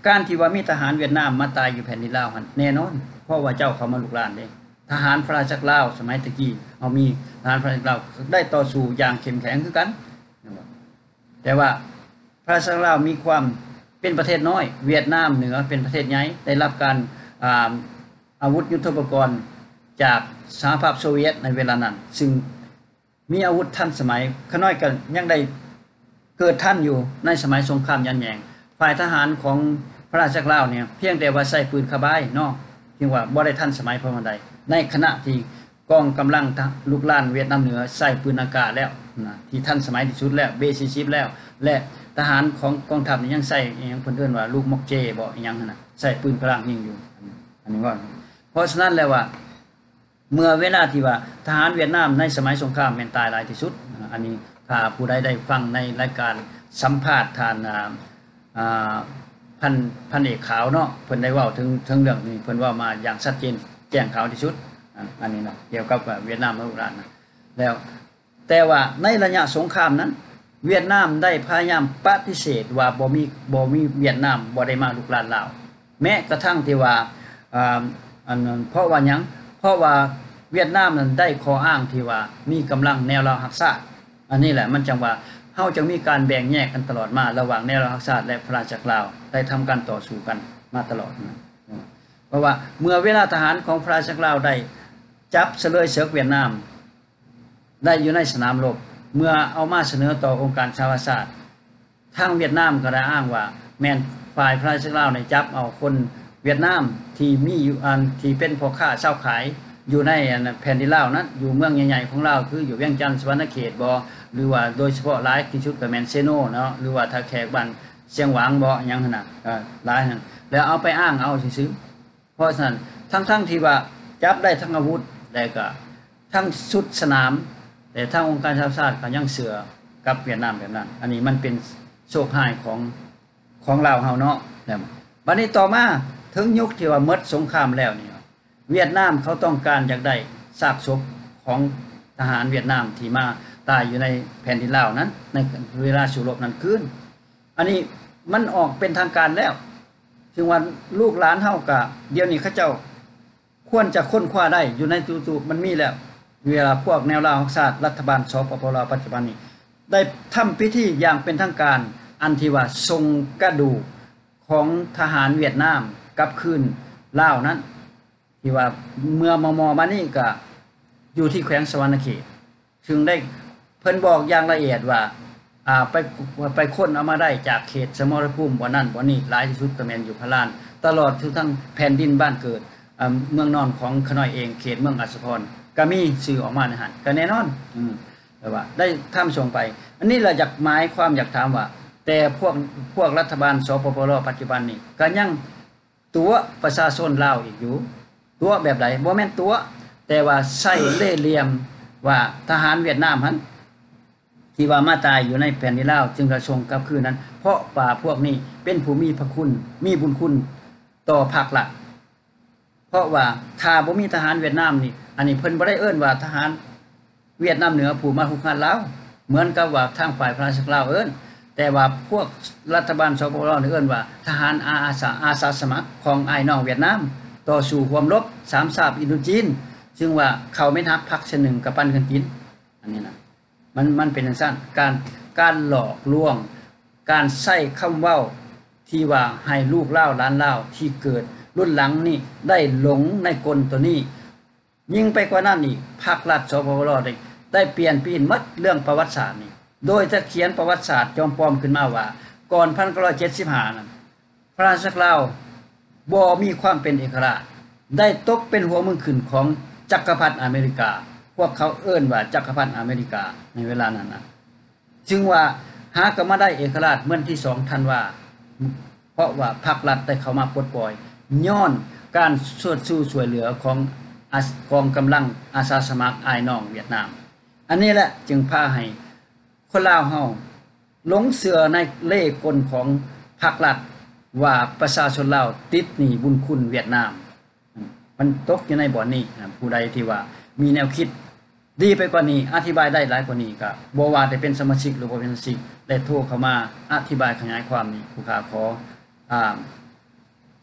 การที่ว่ามีทหารเวียดนามมาตายอยู่แผ่นดินลาวหั่นแน่นอนเพราะว่าเจ้าเขามาลุกลานเด้ทหารพระราชลาวสมัยตะกี้เอามีทหารพระราชลาวได้ต่อสู้อย่างเข้มแข็งคือกันแต่ว่าพระราชลาวมีความเป็นประเทศน้อยเวียดนามเหนือเป็นประเทศใหญ่ได้รับการอ่าอาวุธยุทโธปกรณ์จากสหภาพโซเวียตในเวลานั้นซึ่งมีอาวุธทันสมัยขน้อยก็ยังได้เกิดทันอยู่ในสมัยสงครามยันแยงฝ่ายทหารของพระราชลาวเนี่ยเพียงแต่ว่าใช้ปืนคาร์บายเนาะเพียงว่าบ่ได้ทันสมัยพอมันใดในขณะที่กองกำลังลุกลานเวียดนามเหนือใช้ปืนอากาศแล้วนะที่ทันสมัยที่สุดแล้วเบสิชิปแล้วและทหารของกองทัพนี่ยังใช้อีหยังเพิ่นเอิ้นว่าลูกมอกเจบ่อีหยังนั่นน่ะใช้ปืนกลางยิงอยู่อันนี้ว่าเพราะฉะนั้นแล้วว่าเมื่อเวลาที่ว่าทหารเวียดนามในสมัยสงครามแม่นตายหลายที่สุดอันนี้ถ้าผู้ใดได้ฟังในรายการสัมภาษณ์ทานอ่าอ่าพันพันเอกขาวเนาะเพิ่นได้เว้าถึงถึงเรื่องนี้เพิ่นว่ามาอย่างชัดเจนแจ้งข่าวที่สุดอันนี้นะเกี่ยวกับเวียดนามและอิหร่านนะแล้วแต่ว่าในระยะสงครามนั้นเวียดนามได้พยายามปฏิเสธว่าบ่มีบ่มีเวียดนามบ่ได้มาลุกลานลาวแม้กระทั่งที่ว่าอ่าอันเพราะว่าหยังเพราะว่าเวียดนามนั้นได้ข้ออ้างที่ว่ามีกำลังแนวราวรักษาอันนี้แหละมันจังว่าเฮาจะมีการแบ่งแยกกันตลอดมาระหว่างแนวราวรักษาและพระราชลาวได้ทำการต่อสู้กันมาตลอดนะเพราะว่าเมื่อเวลาทหารของพระราชลาวได้จับเสลยเสือกเวียดนามได้อยู่ในสนามรบเมื่อเอามาเสนอต่อองค์การสหประชาชาติทางเวียดนามก็ได้อ้างว่าแม่นฝ่ายพระราชลาวในจับเอาคนเวียดนามที่มีอยู่อันที่เป็นพ่อค้าเช่าขายอยู่ในแผ่นดินลาวนั้นอยู่เมืองใหญ่ๆของลาวคืออยู่เวียงจันทน์สวรรณเขตบ่หรือว่าโดยเฉพาะหลายที่สุดก็แม่นเซโนเนาะหรือว่าถ้าแขกบ้านเชียงหวางบ่หยังหั่นน่ะก็หลายหั่นแล้วเอาไปอ้างเอาซื่อๆเพราะฉะนั้นทั้งๆที่ว่าจับได้ทั้งอาวุธแล้วก็ทั้งชุดสนามแต่ทางองค์การสหประชาชาติก็ยังเสือกับเวียดนามแบบนั้นอันนี้มันเป็นโชคร้ายของของลาวเฮาเนาะแล้วบัดนี้ต่อมาถึงยุคที่ว่าหมดสงครามแล้วนี่เวียดนามเขาต้องการอยากได้ซากศพของทหารเวียดนามที่มาตายอยู่ในแผ่นดินลาวนั้นในเวลาสู้รบนั้นคืนอันนี้มันออกเป็นทางการแล้วถึงว่าลูกหลานเฮาก็เดี๋ยวนี้เขาเจ้าควรจะค้นคว้าได้อยู่ในจู่ๆมันมีแล้วเวลาพวกแนวราวรักษารัฐบาลสปปลาวปัจจุบันนี้ได้ทำพิธีอย่างเป็นทางการอันที่ว่าส่งกระดูกของทหารเวียดนามกลับคืนลาวนั้นที่ว่าเมื่อมมมานี่ก็อยู่ที่แขวงสวรรณเขตซึ่งได้เพิ่นบอกอย่างละเอียดว่าอ่าไปไปค้นเอามาได้จากเขตสมรภูมิบ่นั้นบ่นี้หลายที่สุดก็แม่นอยู่พะลานตลอดทั้งแผ่นดินบ้านเกิดอ่าเมืองนอนของขน้อยเองเขตเมืองอัสสพรก็มีสื่อออกมาในหั่นก็แน่นอนอืมแต่ว่าได้ทำส่งไปอันนี้ล่ะอยากหมายความอยากถามว่าแต่พวกพวกรัฐบาลสปปลปัจจุบันนี้ก็ยังตัวประชาชนลาวอีกอยู่ตัวแบบใดบ่แม่นตัวแต่ว่าใช้เล่ห์เหลี่ยมว่าทหารเวียดนามหั่นที่ว่ามาตายอยู่ในแผ่นดินลาวจึงกระทรงกลับคืนนั้นเพราะป่าพวกนี้เป็นผู้มีพระคุณมีบุญคุณต่อภาครัฐเพราะว่าถ้าบ่มีทหารเวียดนามนี่อันนี้เพิ่นบ่ได้เอิ้นว่าทหารเวียดนามเหนือผู้มารุกรานลาวเหมือนกับว่าทางฝ่ายพระราชลาวเอิ้นแต่ว่าพวกรัฐบาลสปปลาวเอิ้นว่าทหารอาสาอาสาสมัครของอ้ายน้องเวียดนามต่อสู้ความรบสามชาติอินโดจีนซึ่งว่าเขาไม่ฮักพรรคชนหนึ่งกับปันกันกินอันนี้นะมันมันเป็นจังซั่นการการหลอกลวงการใช้คำเว้าที่ว่าให้ลูกเล่าหลานเล่าที่เกิดรุ่นหลังนี่ได้หลงในกลตัวนี้ยิ่งไปกว่านั้นอีกภาครัฐสปปลได้ได้เปลี่ยนปีนหมดเรื่องประวัติศาสตร์นี่โดยจะเขียนประวัติศาสตร์จอมปลอมขึ้นมาว่าก่อนหนึ่งพันเก้าร้อยเจ็ดสิบห้านั้นพระราชลาวบ่มีความเป็นเอกราชได้ตกเป็นหัวเมืองขึ้นของจักรพรรดิอเมริกาพวกเขาเอิ้นว่าจักรพรรดิอเมริกาในเวลานั้นนะจึงว่าหาก็มาได้เอกราชเมื่อที่สองธันวาเพราะว่าภาครัฐได้เข้ามาปลดปล่อยย้อนการสวดสู้ช่วยเหลือของกองกำลังอาสาสมัครอ้ายน้องเวียดนามอันนี้แหละจึงพาให้คนลาวเฮาหลงเชื่อในเล่ห์กลของภาครัฐว่าประชาชนลาวติดหนี้บุญคุณเวียดนามมันตกอยู่ในบ่อนนี้ผู้ใดที่ว่ามีแนวคิดดีไปกว่านี้อธิบายได้หลายกว่านี้ก็บ่ว่าแต่เป็นสมาชิกหรือบ่เป็นสมาชิกได้โทรเข้ามาอธิบายขยายความนี้ผู้ข้าขออ่า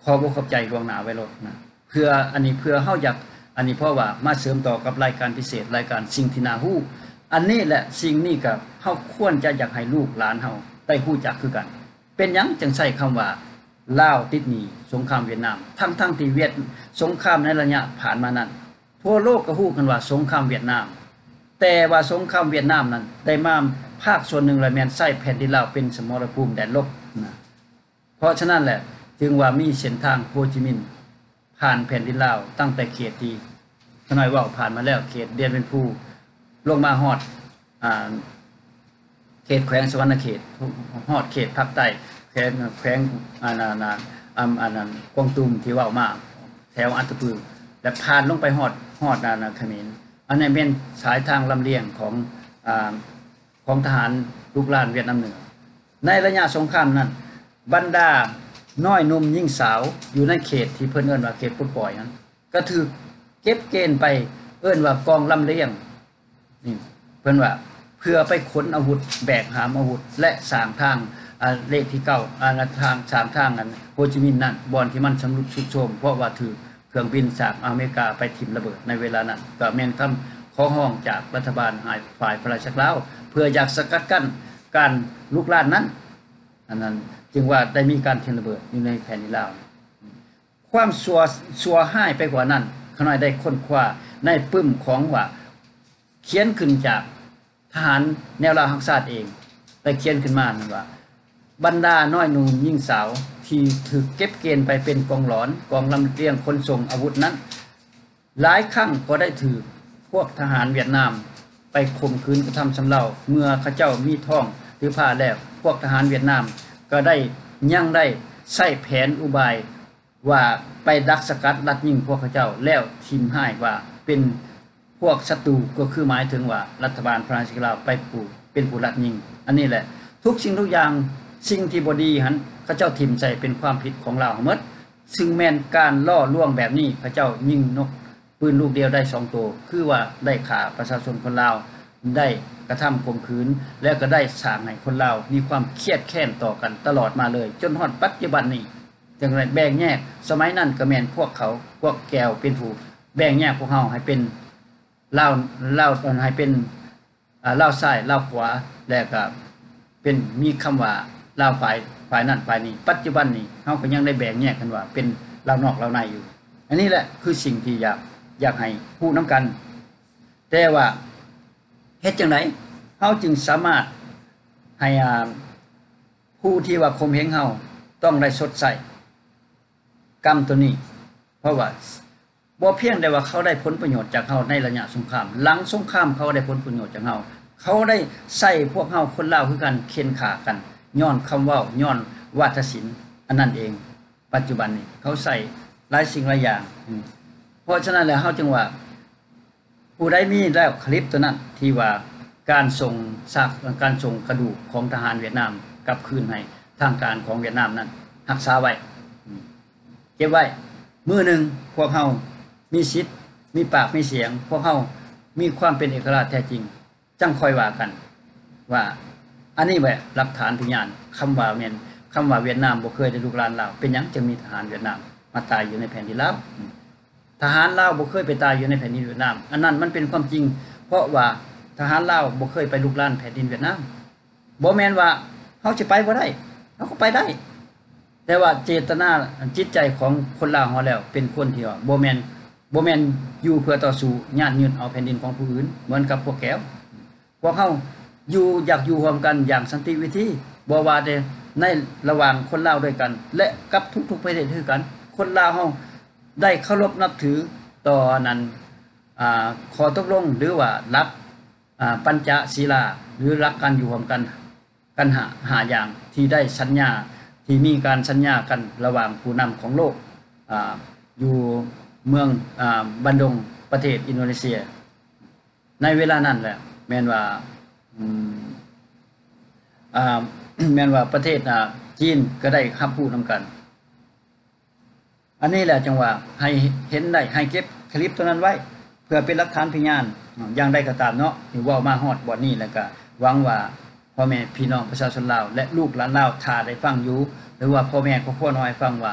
ขอบอกขอบใจล่วงหน้าไว้ลดนะเพื่ออันนี้เพื่อเฮาอยากอันนี้เพราะว่ามาเสริมต่อกับรายการพิเศษรายการสิ่งที่น่าฮู้อันนี้แหละสิ่งนี้ก็เฮาควรจะอยากให้ลูกหลานเฮาได้ฮู้จักคือกันเป็นหยังจึงใช้คำว่าลาวติดหนี้สงครามเวียดนามทั้งๆที่เวียดสงครามในระยะผ่านมานั้นทั่วโลกก็ฮู้กันว่าสงครามเวียดนามแต่ว่าสงครามเวียดนามนั้นได้มาภาคส่วนหนึ่งและแม่นใช้แผ่นดินลาวเป็นสมรภูมิแดนรบนะเพราะฉะนั้นแหละจึงว่ามีเส้นทางโฮจิมินห์ผ่านแผ่นดินลาวตั้งแต่เขตที่ขน้อยว่าผ่านมาแล้วเขตเดียนเป็นผู้ลงมาฮอดอ่าเขตแขวงสวรรณเขตฮอดเขตภาคใต้แขวงแขวงอานานาอันอันนั้นกวางตุ้มที่ว่ามาแถวอัตตปือและผ่านลงไปฮอดฮอดนานาเขมรอันนี้เป็นสายทางลำเลียงของอ่าของทหารลูกหลานเวียดนามเหนือในระยะสงครามนั้นบรรดาน้อยหนุ่มยิ่งสาวอยู่ในเขตที่เพิ่นเอิ้นว่าเขตปลดปล่อยนั้นก็ถูกเก็บเกณฑ์ไปเอิ้นว่ากองลำเลียงนี่เพิ่นว่าเพื่อไปขนอาวุธแบกหามอาวุธและสร้างทางอ่าเลขที่เก้าอ่าทางสร้างทางนั้นโฮจิมินห์นั้นบ่อนที่มันชำรุดทรุดโทรมเพราะว่าถือเครื่องบินจากอเมริกาไปทิ่มระเบิดในเวลานั้นก็แม่นคำขอร้องจากรัฐบาลฝ่ายพระราชลาวเพื่ออยากสกัดกั้นการลุกลานนั้นอันนั้นจึงว่าได้มีการทิ้งระเบิดอยู่ในแผ่นดินลาวความสัวสัวห้ายไปกว่านั้นขน้อยได้ค้นคว้าในปึ้มของว่าเขียนขึ้นจากทหารแนวราหักชาติเองได้เขียนขึ้นมานั่นว่าบรรดาน้อยหนุ่มยิ่งสาวที่ถูกเก็บเกณฑ์ไปเป็นกองหลอนกองลำเลียงคนส่งอาวุธนั้นหลายครั้งก็ได้ถือพวกทหารเวียดนามไปข่มขืนกระทำชำเราเมื่อเขาเจ้ามีท้องหรือผ้าแล้วพวกทหารเวียดนามก็ได้ยังได้ใช้แผนอุบายว่าไปดักสกัดลัดยิงพวกเขาเจ้าแล้วทิมให้ว่าเป็นพวกศัตรูก็คือหมายถึงว่ารัฐบาลพระราชลาวไปปูเป็นผู้ลัดยิงอันนี้แหละทุกสิ่งทุกอย่างสิ่งที่บ่ดีหันเขาเจ้าทิมใส่เป็นความผิดของลาวหมดซึ่งแม่นการล่อลวงแบบนี้เขาเจ้ายิงนกปืนลูกเดียวได้สองตัวคือว่าได้ฆ่าประชาชนคนลาวได้กระทำข่มขืนแล้วก็ได้สร้างให้คนลาวมีความเครียดแค้นต่อกันตลอดมาเลยจนฮอดปัจจุบันนี้จังได๋แบ่งแยกสมัยนั้นก็แม่นพวกเขาพวกแก้วเป็นผู้แบ่งแยกพวกเฮาให้เป็นลาวลาวให้เป็นอ่าลาวซ้ายลาวขวาแล้วก็เป็นมีคำว่าลาวฝ่ายฝ่ายนั้นฝ่ายนี้ปัจจุบันนี้เฮาก็ยังได้แบ่งแยกกันว่าเป็นลาวนอกลาวในอยู่อันนี้แหละคือสิ่งที่อยากอยากให้พูดนํากันแต่ว่าเฮ็ดจังได๋เฮาจึงสามารถให้อ่าผู้ที่ว่าข่มเหงเฮาต้องได้ชดใช้กรรมตัวนี้เพราะว่าบ่เพียงแต่ว่าเขาได้ผลประโยชน์จากเฮาในระยะสงครามหลังสงครามเขาได้ผลประโยชน์จากเฮาเขาได้ใช้พวกเฮาคนลาวคือกันเค้นฆ่ากันย้อนคำเว้าย้อนวาทศิลป์อันนั้นเองปัจจุบันนี้เขาใช้หลายสิ่งหลายอย่างเพราะฉะนั้นแล้วเฮาจึงว่าผู้ใดมีแล้วคลิปตัวนั้นที่ว่าการส่งซากการส่งกระดูกของทหารเวียดนามกลับคืนให้ทางการของเวียดนามนั้นรักษาไว้เก็บไว้มื้อนึงพวกเฮามีสิทธิ์มีปากมีเสียงพวกเฮามีความเป็นเอกราชแท้จริงจังค่อยว่ากันว่าอันนี้แหละหลักฐานพยานคำว่าแม่นคำว่าเวียดนามบ่เคยได้ลุกลานลาวเป็นหยังจึงมีทหารเวียดนามมาตายอยู่ในแผ่นดินลาวทหารลาวบ่เคยไปตายอยู่ในแผ่นดินเวียดนามอันนั้นมันเป็นความจริงเพราะว่าทหารลาวบ่เคยไปลุกลานแผ่นดินเวียดนามบ่แม่นว่าเฮาสิไปบ่ได้เฮาก็ไปได้แต่ว่าเจตนาจิตใจของคนลาวเฮาแล้วเป็นคนที่ว่าบ่แม่นบ่แม่นอยู่เพื่อต่อสู้ญาติยึดเอาแผ่นดินของผู้อื่นเหมือนกับพวกแก้วพวกเฮาอยู่อยากอยู่ร่วมกันอย่างสันติวิธีบ่ว่าแต่ในระหว่างคนลาวด้วยกันและกับทุกๆประเทศคือกันคนลาวเฮาได้เคารพนับถือต่อนั้นอ่าขอตกลงหรือว่าหลักอ่าปัญจศีลาหรือหลักการอยู่ร่วมกันกันหาหาอย่างที่ได้สัญญาที่มีการสัญญากันระหว่างผู้นำของโลกอ่าอยู่เมืองอ่าบันดงประเทศอินโดนีเซียในเวลานั้นแหละแม่นว่าอืมอ่า แม่นว่าประเทศอ่าจีนก็ได้รับรู้นํากันอันนี้แหละจังว่าให้เห็นได้ให้เก็บคลิปตัวนั้นไว้เพื่อเป็นหลักฐานพยานอย่างใดก็ตามเนาะที่เว้ามาฮอดบ่นี้แล้วก็หวังว่าพ่อแม่พี่น้องประชาชนลาวและลูกหลานลาวถ้าได้ฟังอยู่หรือว่าพ่อแม่ครอบครัวน้อยฟังว่า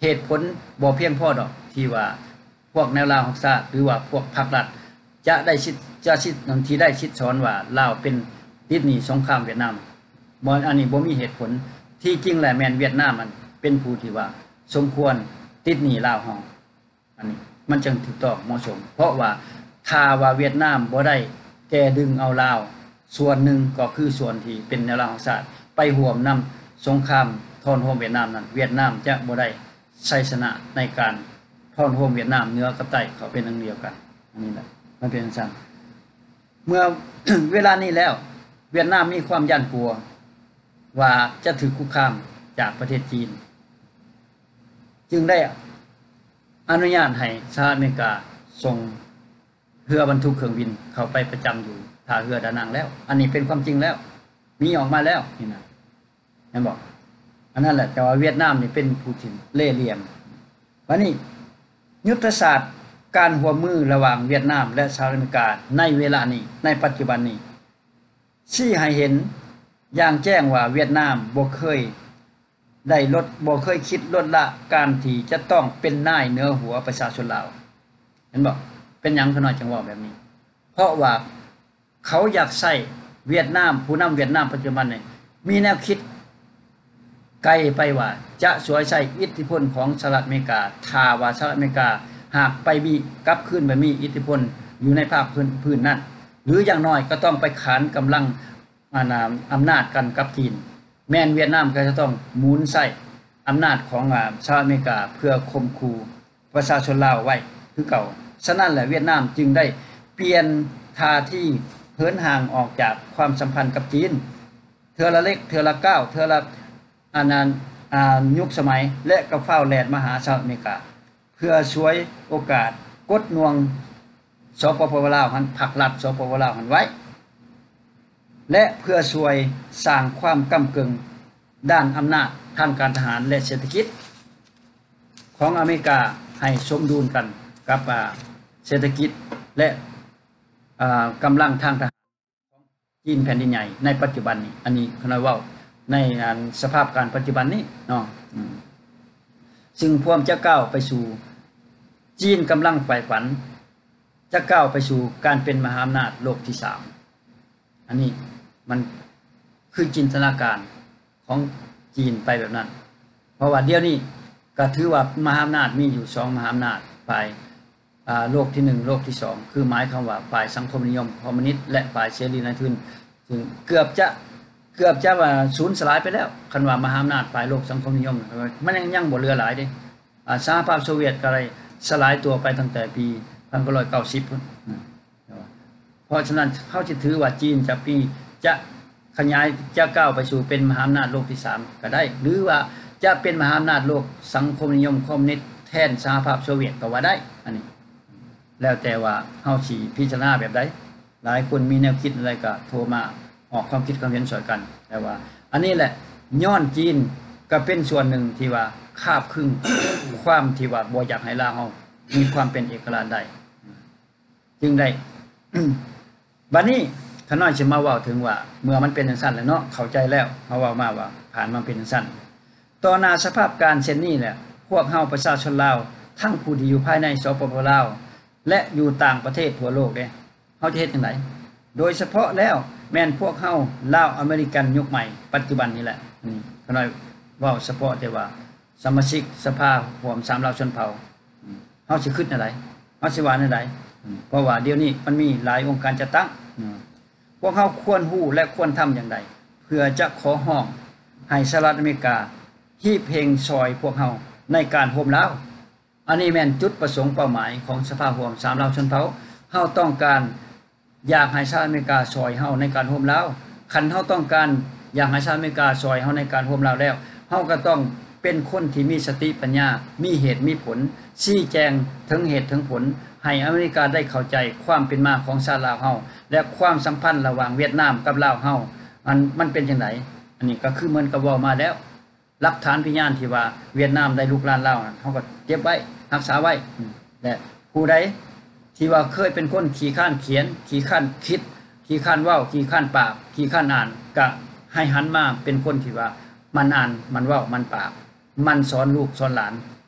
เหตุผลบ่เพียงพอดอกที่ว่าพวกแนวลาวของชาติหรือว่าพวกพรรครัฐจะได้ชิดจะชิดนั้นที่ได้ชิดสอนว่าลาวเป็นติดหนี้สงครามเวียดนามบ่อันนี้บ่มีเหตุผลที่จริงแหละแม่นเวียดนามมันเป็นผู้ที่ว่าสมควรติดหนี้ลาวเฮาอันนี้มันจึงถูกต้องเหมาะสมเพราะว่าถ้าว่าเวียดนามบ่ได้แก้ดึงเอาลาวส่วนหนึ่งก็คือส่วนที่เป็นแนวลาวของชาติไปร่วมนํสงครามทอนโฮมเวียดนามนั้นเวียดนามจะบ่ได้ชัยชนะในการทอนโฮมเวียดนามเหนือกับใต้เขาเป็นอันเดียวกันอันนี้แหละมันเป็นซั่นเมื่อ เวลานี้แล้วเวียดนามมีความย่านกลัวว่าจะถูกคุกคามจากประเทศจีนจึงได้อนุญาตให้สหรัฐอเมริกาส่งเรือบรรทุกเครื่องบินเข้าไปประจำอยู่ท่าเรือดานังแล้วอันนี้เป็นความจริงแล้วมีออกมาแล้วนี่นะแม่นบอกอันนั้นแหละแต่ว่าเวียดนามนี่เป็นผู้ที่เล่ห์เหลี่ยมวันนี้ยุทธศาสตร์การร่วมมือระหว่างเวียดนามและสหรัฐอเมริกาในเวลานี้ในปัจจุบันนี้ชี้ให้เห็นอย่างแจ้งว่าเวียดนามบ่เคยได้ลดบ่เคยคิดลดละการที่จะต้องเป็นนายเหนือหัวประชาชนลาวเห็นบ่เป็นหยังเขาน้อยจังว่าแบบนี้เพราะว่าเขาอยากใช้เวียดนามผู้นำเวียดนามปัจจุบันนี่มีแนวคิดไกลไปว่าจะสวยใช้อิทธิพลของสหรัฐอเมริกาถ้าว่าสหรัฐอเมริกาหากไปมีกลับคืนไปมีอิทธิพลอยู่ในภาคพื้นพื้นนั้นหรืออย่างน้อยก็ต้องไปขานกำลังอำนาจกันกับจีนแม่นเวียดนามก็จะต้องหมุนใส่อำนาจของสหรัฐอเมริกาเพื่อข่มขู่ประชาชนลาวไว้คือเก่าฉะนั้นแหละเวียดนามจึงได้เปลี่ยนท่าที่เหินห่างออกจากความสัมพันธ์กับจีนเทื่อละเล็กเทื่อละก้าวเทื่อละอันนั้นอ่ายุคสมัยและก็เฝ้าแลนมาหาสหรัฐอเมริกาเพื่อช่วยโอกาสกดน่วงสปปลาวหันผลักลัดสปปลาวหันไว้และเพื่อช่วยสร้างความก้ำกึ่งด้านอำนาจทางการทหารและเศรษฐกิจของอเมริกาให้สมดุลกันกับเศรษฐกิจและกำลังทางทหารของจีนแผ่นดินใหญ่ในปัจจุบันนี้อันนี้ขน้อยเว้าในสภาพการปัจจุบันนี้เนาะซึ่งพวมจะก้าวไปสู่จีนกำลังใฝ่ฝันจะก้าวไปสู่การเป็นมหาอำนาจโลกที่สามอันนี้มันคือจินตนาการของจีนไปแบบนั้นเพราะว่าเดี๋ยวนี้ก็ถือว่ามหาอำนาจมีอยู่สองมหาอำนาจฝ่ายอ่าโลกที่หนึ่งโลกที่สองคือหมายความว่าฝ่ายสังคมนิยมคอมมิวนิสต์และฝ่ายเสรีนิยมซึ่งเกือบจะเกือบจะว่าสูญสลายไปแล้วคันว่ามหาอำนาจฝ่ายโลกสังคมนิยมมันยังยังบ่เหลือหลายเด้อ่าสหภาพโซเวียตก็ได้สลายตัวไปตั้งแต่ปีหนึ่งพันเก้าร้อยเก้าสิบพุ่นเพราะฉะนั้นเขาสิถือว่าจีนจะปีจะขยายจะก้าวไปสู่เป็นมหาอำนาจโลกที่สามก็ได้หรือว่าจะเป็นมหาอำนาจโลกสังคมนิยมคอมมิวนิสต์แทนสหภาพโซเวียตก็ว่าได้อันนี้แล้วแต่ว่าเฮาสิพิจารณาแบบใดหลายคนมีแนวคิดอะไรก็โทรมาออกความคิดความเห็นสอยกันแต่ว่าอันนี้แหละย้อนจีนก็เป็นส่วนหนึ่งที่ว่าคาบครึ่ง ความที่ว่าบ่อยากให้ลาวเฮามีความเป็นเอกราชได้จึงได้ บัดนี้ขน้อยสิมาเว้าถึงว่าเมื่อมันเป็นจังซั่นแล้วเนาะเข้าใจแล้วเฮาเว้ามาว่าผ่านมาเป็นจังซั่นต่อหน้าสภาพการเช่นนี้แหละพวกเฮาประชาชนลาวทั้งผู้ที่อยู่ภายในสปปลาวและอยู่ต่างประเทศทั่วโลกเด้เฮาจะเฮ็ดจังไดโดยเฉพาะแล้วแม่นพวกเฮาลาวอเมริกันยุคใหม่ปัจจุบันนี้แหละนี่ขน้อยเว้าเฉพาะแต่ว่าสมาชิกสภาร่วมสามเหล่าชนเผ่าเฮาสิคิดจังไดเฮาสิว่าจังไดเพราะว่าเดี๋ยวนี้มันมีหลายองค์การจัดตั้งพวกเขาควรฮู้และควรทำอย่างใดเพื่อจะขอห้องให้สหรัฐอเมริกาที่เพลงซอยพวกเขาในการโฮมลาวอันนี้แม่นจุดประสงค์เป้าหมายของสภาร่วมสามเหล่าชนเผ่าเฮาต้องการอยากให้สหรัฐอเมริกาซอยเฮาในการโฮมลาวคันเฮาต้องการอยากให้สหรัฐอเมริกาซอยเฮาในการโฮมลาวแล้วเฮาก็ต้องเป็นคนที่มีสติปัญญามีเหตุมีผลชี้แจงถึงเหตุถึงผลให้อเมริกาได้เข้าใจความเป็นมาของชาติลาวเฮาและความสัมพันธ์ระหว่างเวียดนามกับลาวเฮามันมันเป็นจังไดอันนี้ก็คือเหมือนกับเว้ามาแล้วหลักฐานพยานที่ว่าเวียดนามได้ลุกลานลาวเฮาก็เก็บไว้รักษาไว้และผู้ใดที่ว่าเคยเป็นคนขี้ข้านเขียนขี้ข้านคิดขี้ข้านเว้าขี้ข้านปากขี้ข้านอ่านก็ให้หันมาเป็นคนที่ว่ามันอ่านมันเว้ามันปากมันสอนลูกสอนหลาน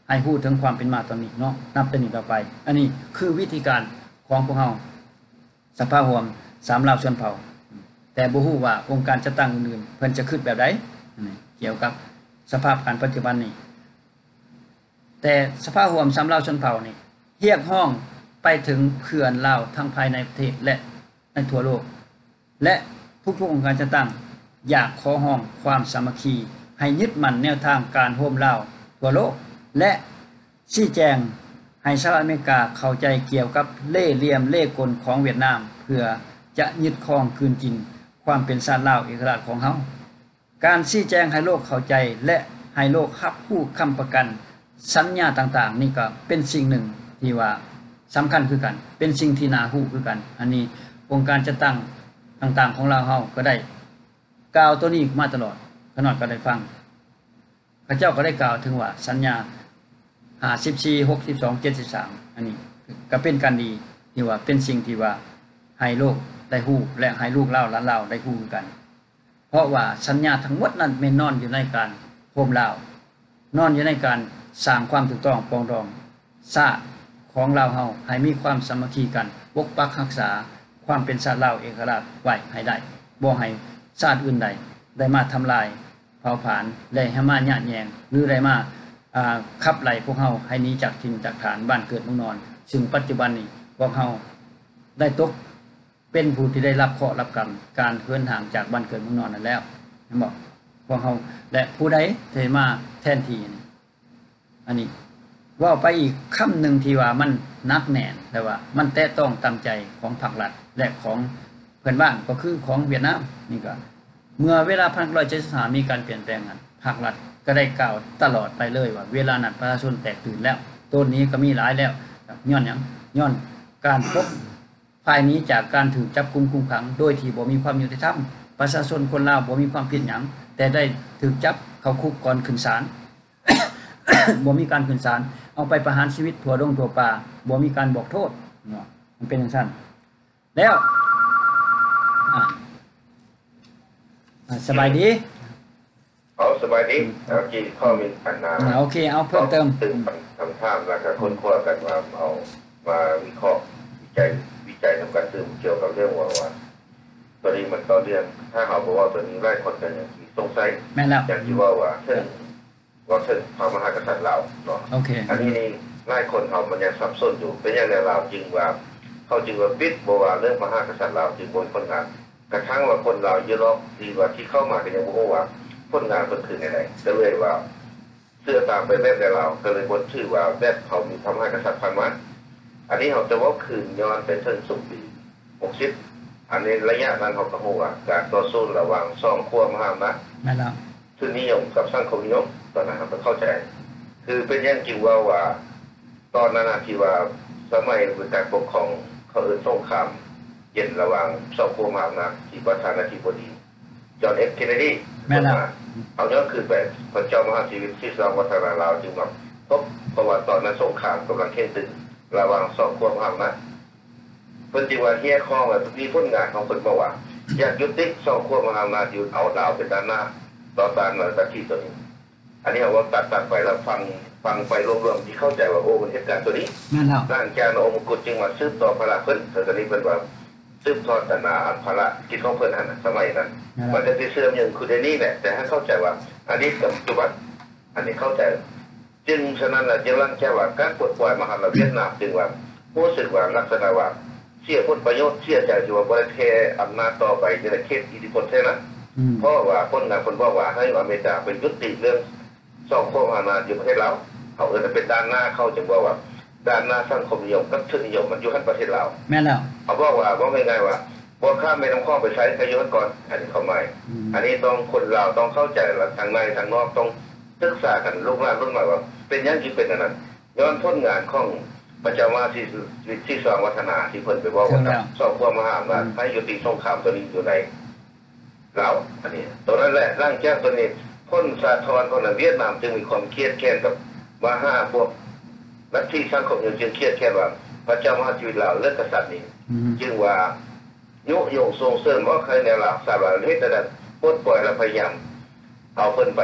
ให้ฮู้ถึงความเป็นมาตอนนี้เนาะนับแต่นี้ต่อไปอันนี้คือวิธีการของพวกเฮาสภาร่วมสามเหล่าชนเผ่าแต่บ่ฮู้ว่าองค์การจัดตั้งอื่นๆเพิ่นจะคิดแบบใดเกี่ยวกับสภาพการปัจจุบันนี้แต่สภาร่วมสามเหล่าชนเผ่านี่เรียกร้องไปถึงเพื่อนลาวทั้งภายในประเทศและในทั่วโลกและทุกๆองค์การจัดตั้งอยากขอร้องความสามัคคีให้ยึดมั่นแนวทางการร่วมลาวทั่วโลกและชี้แจงให้สหรัฐอเมริกาเข้าใจเกี่ยวกับเล่ห์เหลี่ยมเล่ห์กลของเวียดนามเพื่อจะยึดครองคืนกินความเป็นชาติลาวเอกราชของเฮาการชี้แจงให้โลกเข้าใจและให้โลกรับรู้ค้ำประกันสัญญาต่างๆนี่ก็เป็นสิ่งหนึ่งที่ว่าสำคัญคือกันเป็นสิ่งที่น่าฮู้คือกันอันนี้องค์การจัดตั้งต่างๆของเราเฮาก็ได้กล่าวตัวนี้มาตลอดขนาดก็ได้ฟังพระเจ้าก็ได้กล่าวถึงว่าสัญญาห้าสิบสี่ หกสิบสอง เจ็ดสิบสามอันนี้ก็เป็นการดีที่ว่าเป็นสิ่งที่ว่าให้โลกได้ฮู้และให้ลูกเล่าหลานเล่าได้ฮู้กันเพราะว่าสัญญาทั้งหมดนั้นแม่นนอนอยู่ในการโฮมลาวนอนอยู่ในการสร้างความถูกต้องปรองดองชาติของลาวเฮาให้มีความสามัคคีกันปกปักรักษาความเป็นชาติลาวเอกราชไว้ให้ได้บ่ให้ชาติอื่นใดได้มาทำลายเผ่าผลาญและให้มาญาติแยงหรือได้มาอ่าขับไล่พวกเฮาให้หนีจากถิ่นจากฐานบ้านเกิดเมืองนอนซึ่งปัจจุบันนี้พวกเฮาได้ตกเป็นผู้ที่ได้รับเคราะห์รับกรรมการเดินทางจากบ้านเกิดเมืองนอนนั่นแล้วนำบ่พวกเฮาและผู้ใดที่มาแทนที่อันนี้ว่าไปอีกคำหนึ่งที่ว่ามันนักแน่นแต่ว่ามันแตะต้องตามใจของภาครัฐและของเพื่อนบ้านก็คือของเวียดนามนี่ก็เมื่อเวลาหนึ่งพันเก้าร้อยเจ็ดสิบสามมีการเปลี่ยนแปลงนั้นภาครัฐก็ได้กล่าวตลอดไปเลยว่าเวลานั้นประชาชนแตกตื่นแล้วต้นนี้ก็มีหลายแล้วย้อนหยังย้อนการพบภายนี้จากการถูกจับกุมคุมขังโดยที่บ่มีความยุติธรรมประชาชนคนลาวบ่มีความผิดหยังแต่ได้ถูกจับเข้าคุกก่อนขึ้นศาล บ่มีการขึ้นศาลเอาไปประหารชีวิตทั่วดงทั่วป่าบ่มีการบอกโทษเนาะมันเป็นจังซั่นแล้วอ่าสบายดีเอาสบายดีเอากี่ข้อมีปัญหาโอเคเอาเพิ่มเติมตึงคำถามแล้วก็ค้นคว้ากันว่าเอามาวิเคราะห์วิจัยวิจัยทำการสืบเกี่ยวกับเรื่องว่าว่าตัวนี้มันต่อเรื่องถ้าเขาบอกว่าตัวนี้ไล่คนกันอย่างที่สงสัยแม่นแล้วอย่างที่ว่าว่าเช่นว่าเช่นพระมหากษัตริย์ลาวเนาะโอเคอันนี้นี่ไล่คนเขามันยังสับสนอยู่เป็นอย่างไรลาวจึงว่าเขาจึงว่าปิดบอกว่าเรื่องพระมหากษัตริย์ลาวจึงบนคนงานกระทั่งว่าคนลาวเยอะรอบที่ว่าที่เข้ามาก็ยังบอกว่าคนงานเป็นคือไหนๆก็เลยว่าเสื้อตามไปแบบแต่เราก็เลยบนชื่อว่าแบบเขามีพระมหากษัตริย์พันวันอันนี้เขาจะว่าคืนย้อนไปถึงสุปีหกสิบอันนี้ระยะนั้นเขาก็บอกว่าการต่อสู้ระหว่างสองขั้วมหาอำนาจแม่นแล้วทุนนิยมกับสังคมนิยมตอนนั้นครับเข้าใจคือเป็นอย่างจริงว่าว่าตอนนั้นที่ว่าสมัยการปกครองเขาเอิ้นสงครามเย็นระหว่างสองขั้วมหาอำนาจที่ประธานาธิบดีจอห์นเอฟเคนเนดีแม่นแล้วเอาย้อนคืนไปพระเจ้ามหาชีวิตที่สองวัฒนาลาวจึงมาพบประวัติตอนนั้นสงครามกำลังเข้มตึงระหว่างสองขั้วมหาอำนาจเพิ่นจึงว่าเฮียข้องว่ามีผลงานของเพิ่นบอกว่าอยากยุติสองขั้วมหาอำนาจอยู่เอาดาวเป็นด้านหน้าต่อต้านมาจากที่ตัวนี้อันนี้เอาว่าตัดตัดไปแล้วฟังฟังไปรวมๆที่เข้าใจว่าโอ้มันเหตุการณ์ตัวนี้ร่างแกนองค์กุฎจึงมาสืบต่อพระเพิ่นแต่ตอนนี้เป็นว่าสืบทอดตนาอันพระกิจของเพิ่นนั้นสมัยนั้นมันจะได้เสื่อมอย่างคือในนี้แหละแต่ให้เข้าใจว่าอดีตกับปัจจุบันอันนี้เข้าใจจึงฉะนั้นน่ะจึงร่างแค่ว่าการปลดปล่อยมหาอำนาจเวียดนามจึงว่ารู้สึกว่าลักษณะว่าเชื่อผลประโยชน์เชื่อใจอยู่ว่าประเทศอำนาจต่อไปจะได้เขตอิทธิพลแท้นั้นเพราะว่าคนงานคนบอกว่าให้อเมริกาไปยุติเรื่องสองขั้วมหาอำนาจอยู่ประเทศเราเขาเอิ้นเป็นด้านหน้าเข้าจึงบอกว่าด้านหน้าสังคมนิยมกับทุนนิยมมันอยู่ในประเทศเราแม่นแล้วเขาบอกว่าว่าง่ายๆว่าบ่ข้ามไม่ต้องข้อไปใช้ประโยชน์ก่อนอันนี้เข้ามาอันนี้ต้องคนเราต้องเข้าใจว่าทางในทางนอกต้องศึกษากันลูกหลานรุ่นใหม่ว่าเป็นอย่างที่เป็นนั้นย้อนผลงานของพระเจ้ามาที่ที่สองวัฒนาที่เพิ่นไปบอกว่าสองขั้วมหาอำนาจให้ยุติสงครามตัวนี้อยู่ในเราอันนี้ตัวนั้นแหละร่างแจ้งตัวนี้คนสาธรคนเวียดนามจึงมีความเครียดแค้นกับว่าห้าพวกลัทธิสังคมนิยมจึงเครียดแค้นว่าพระเจ้ามหาชีวิตเราเลือกกษัตริย์นี้จึงว่ายุยงส่งเสริมว่าใครในหลักสาบานเฮ็ดแต่ปลดปล่อยและพยายามเอาเพิ่นไป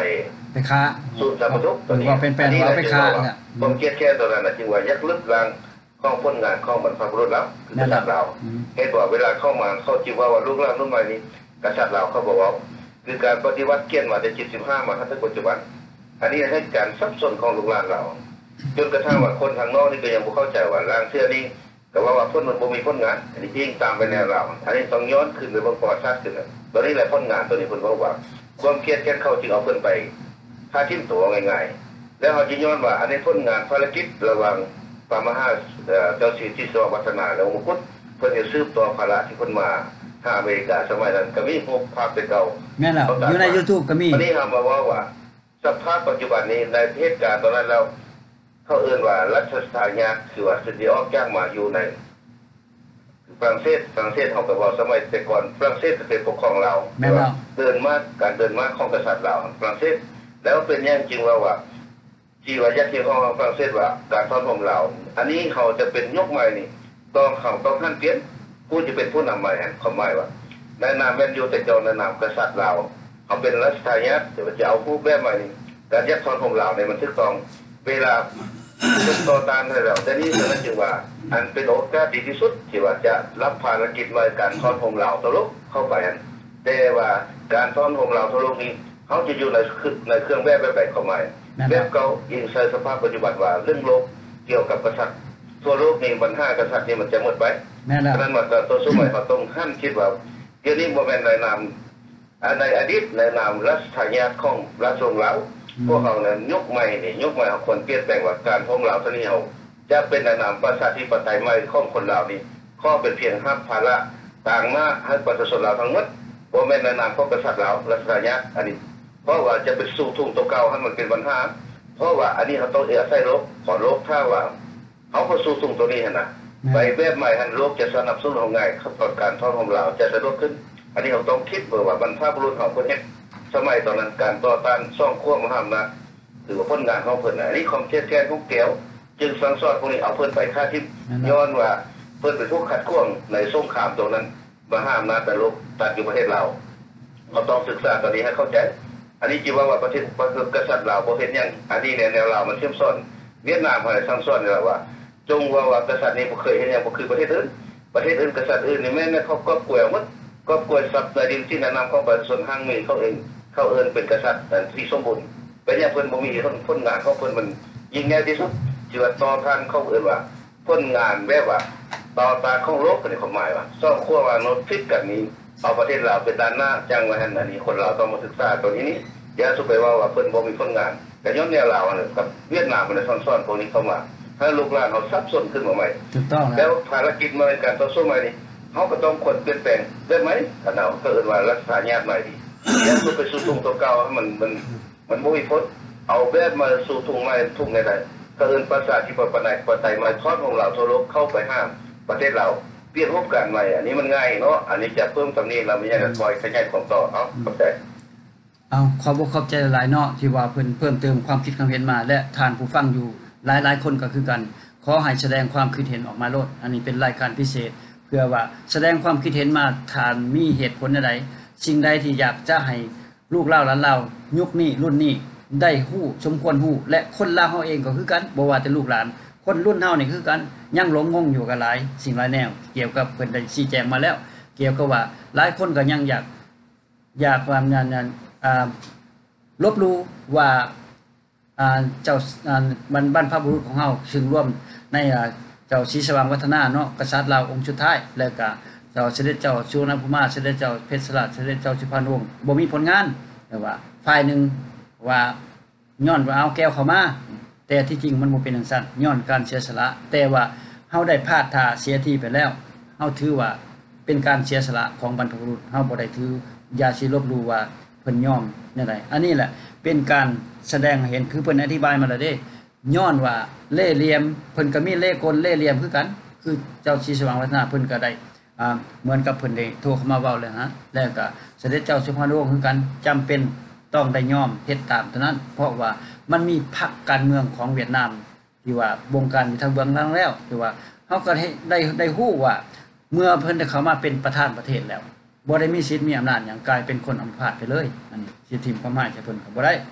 ไปค้าศูนย์สาธารณสุขตัวนี้ว่าเป็นแปลนว่าไปค้าเนี่ยผมเครียดแค่ตัวนั้นน่ะจึงว่ายักลึกลางข้องพ้นงานข้องบรรพบุรุษแล้วคือกษัตริย์เราเห็นว่าเวลาเข้ามาเขาจิว่าว่าลูกหลานรุ่นใหม่นี้กษัตริย์เราเขาบอกว่าคือการปฏิวัติเกียนมาในจุดสิบห้ามาถึงปัจจุบันอันนี้ให้การซับซ้อนของลูกหลานเราจนกระทั่งว่าคนทางนอกนี่ก็ยังบ่เข้าใจว่าร่างเสื้อนี้ก็ว่าว่าพ้นมันบ่มีพ้นงานอันนี้ยิ่งตามไปแนวเราอันนี้ต้องย้อนขึ้นไปบนประวัติศาสตร์ขึ้นนะตอนนี้แหละพ้นงานตัวนี้เพิ่นบอกว่าความเครียดแค้นเข้าจึงเอาเพิ่นไปค่าทิ่มตัวง่ายๆแล้วเขาจะย้อนว่าอันนี้พ้นงานภารกิจระหว่างพระมหาเจ้าสิทธิสวัฒนาและองค์มกุฎเพิ่นจะสืบต่อภาระที่เพิ่นมาทางอเมริกาสมัยนั้นก็มีพวกภาพแต่เก่าแม่นแล้วอยู่ใน YouTube ก็มีอันนี้เฮามาว่าว่าสภาพปัจจุบันนี้ในเหตุการณ์ตอนนั้นแล้วเขาเอ่ยว่ารัชสถาญาคือว่าสิออกจ้างมาอยู่ในฝรั่งเศสฝรั่งเศสเขาก็บอกสมัยแต่ก่อนฝรั่งเศสเป็นปกครองเราเดินมาการเดินมาของกษัตริย์เราฝรั่งเศสแล้วเป็นอย่างจริงว่าว่าจีวายักษ์ที่ของฝรั่งเศสว่าการทอดผมเราอันนี้เขาจะเป็นยกใหม่นี่ต้องเขาต้องท่านเปลี่ยนผู้จะเป็นผู้นำใหม่เขาหมายว่าในนามแมนยูแต่เจ้าในนามกษัตริย์เราเขาเป็นรัชทายาทแต่ว่าจะเอาผู้แบบใหม่นี่การยักษ์ทอดผมเราในมันทึกต้องเวลาเป็นต่อต้านให้เราแต่นี่ฉะนั้นจึงว่าอันเป็นโอกาสดีที่สุดที่ว่าจะรับภารกิจมาการทอดผมเราตลกเข้าไปแต่ว่าการทอดผมเราตลกนี้เขาจะอยู่ในในเครื่องแบบแบบเขาหมายแบบเก่าอิงใส่สภาพปัจจุบันว่าเรื่องโลกเกี่ยวกับกษัตริย์ทั่วโลกนี้บรรหากษัตริย์นี่มันจะหมดไปฉะนั้นว่าตัวสมัยเขาต้องห้ามคิดว่าเดี๋ยวนี้โมเมนต์ในนามในอดีตในนามรัชทายาทของราชวงศ์เหลาพวกเขาเนี่ยยกใหม่นี่ยกใหม่ของคนเปลี่ยนแปลงว่าการท่องเหลาท่านี้เขาจะเป็นในนามประชาธิปไตยใหม่ของคนเหล่านี้ข้อเป็นเพียงห้ามภาระต่างหน้าให้ประชาชนเหล่าทั้งหมดโมเมนต์ในนามของกษัตริย์เหลารัชทายาทอันนี้เพราะว่าจะเป็นสู่ทุ่งตัวเก่าให้มันเป็นปัญหาเพราะว่าอันนี้เขาต้องเอื้อใส่โลกขอโลกถ้าว่าเขาก็สู่ทุ่งตัวนี้นะไปแบบใหม่ให้โลกจะสนับสนุนเขาง่ายขั้นตอนการท่องของเราจะสะดวกขึ้นอันนี้เขาต้องคิดเพื่อว่าบรรพบุรุษของคนนี้สมัยตอนนั้นการต่อต้านซ่องขั้วมหาอำนาจถือว่าพ้นงานของเพิ่นอันนี้ความเครียดแค้นของแก้วจึงสังสอนพวกนี้เอาเพิ่นไปฆ่าทิพย์ย้อนว่าเพิ่นเป็นผู้ขัดข้องในสงครามตรงนั้นมหาอำนาจแต่โลกตัดอยู่ประเทศเราเราต้องศึกษาตอนนี้ให้เข้าใจอันนี้จีว่าว่าประเทศกษัตริย์ลาวบ่เฮ็ดหยังอันนี้แนวลาวมันเชื่อมซ้อนเวียดนามเพิ่นซังซ้อนนี่ว่าจงว่าว่ากษัตริย์นี้บ่เคยเฮ็ดหยังบ่คือประเทศอื่นประเทศอื่นกษัตริย์อื่นนี่แม่นเขาก็กลัวหมดก็กลัวทรัพย์ในดินที่แนะนำของประชาชนห้างมีเขาเองเขาเอิ้นเป็นกษัตริย์ที่สมบูรณ์เป็นอย่างเพิ่นบ่มีผลงานของเพิ่นมันยิ่งใหญ่ที่สุดที่ว่าต่อท่านเขาเอิ้นว่าผลงานแบบว่าต่อตาของโลกนี่ความหมายว่าซ่องขั้วว่าโนดฟิตกันนี้เอาประเทศลาวเป็นด้านหน้าจังว่าหั่นอันนี้คนลาวต้องมาศึกษาตัวนี้นี่อย่าสุไปว่าว่าเพิ่นบ่มีผลงานแต่ย้อนแนวลาวกับเวียดนามมันซ่อนๆพวกนี้เข้ามาถ้าลูกหลานเขาซับซ้อนขึ้นมาใหม่ถูกต้องแล้วภารกิจมาในการต่อสู้ใหม่นี่เขาก็ต้องคนเปลี่ยนแปลงได้ไหมขนาดเขาเอิ้นว่ารักษาญาติใหม่ดีอย่าสุไปสู่ทุ่งตัวเก่าให้มันมันมันบ่มีพ้นเอาแบบมาสู่ทุ่งใหม่ทุ่งใดๆก็เอิ้นภาษาที่ปนปไตยมาทอดของเราทั่วโลกเข้าไปห้ามประเทศเราเปลี่ยนรูปการใหม่อันนี้มันง่ายเนาะอันนี้จะเพิ่มตำนี้เราไม่ใช่จะคอยขยายความต่อเนาะเข้าใจเอาขอบอกขอบใจหลายเนาะที่ว่าเพิ่นเพิ่มเติมความคิดความเห็นมาและท่านผู้ฟังอยู่หลายๆคนก็คือกันขอให้แสดงความคิดเห็นออกมาโลดอันนี้เป็นรายการพิเศษเพื่อว่าแสดงความคิดเห็นมาทานมีเหตุผลใดสิ่งใดที่อยากจะให้ลูกเล่าหลานเล่ายุคนี้รุ่นนี้ได้ฮู้สมควรฮู้และคนลาวเฮาเองก็คือกันบ่ว่าแต่ลูกหลานคนรุ่นเฮานี่คือกันยังหลงงงอยู่กับหลายสิ่งหลายแนวเกี่ยวกับเพิ่นได้ชี้แจงมาแล้วเกี่ยวกับว่าหลายคนก็ยังอยากอยากว่านั้นอ่าลบลู่ว่าอ่าเจ้าอ่าบรรบรรพบุรุษของเฮาซึ่งร่วมในอ่าเจ้าศรีสว่างวัฒนาเนาะกษัตริย์ลาวองค์สุดท้ายแล้วก็เจ้าเสด็จเจ้าสุวรรณภูมิเสด็จเจ้าเพชรสลัดเสด็จเจ้าสุพรรณวงศ์บ่มีผลงานแต่ว่าฝ่ายนึงว่าย้อนว่าเอาแก้วเข้ามาแต่ที่จริงมันบ่เป็นจังซั่นย้อนการเสียสละแต่ว่าเฮาได้พลาดท่าเสียทีไปแล้วเฮาถือว่าเป็นการเสียสละของบรรพบุรุษเฮาบ่ได้ถืออย่าสิลบลู่ว่าเพิ่นยอมแนวใดอันนี้แหละเป็นการแสดงให้เห็นคือเพิ่นอธิบายมาแล้วเด้ย้อนว่าเล่ห์เหลี่ยมเพิ่นก็มีเล่ห์กลเล่ห์เหลี่ยมคือกันคือเจ้าศรีสว่างวัฒนาเพิ่นก็ได้อ่าเหมือนกับเพิ่นได้โทรเข้ามาเว้าแล้วฮะแล้วก็เสด็จเจ้าสุพรรณวงศ์คือกันจำเป็นต้องได้ยอมเฮ็ดตามเท่านั้นเพราะว่ามันมีพรรคการเมืองของเวียดนามที่ว่าบงการอยู่ทางเบื้องหลังแล้วที่ว่าเฮาก็ได้ได้ได้ฮู้ว่าเมื่อเพิ่นได้เข้ามาเป็นประธานประเทศแล้วบ่ได้มีสิทธิ์มีอำนาจหยังกลายเป็นคนอำนาจไปเลยอันนี้สิทิมความหมายใช่เพิ่นก็บ่ได้เพ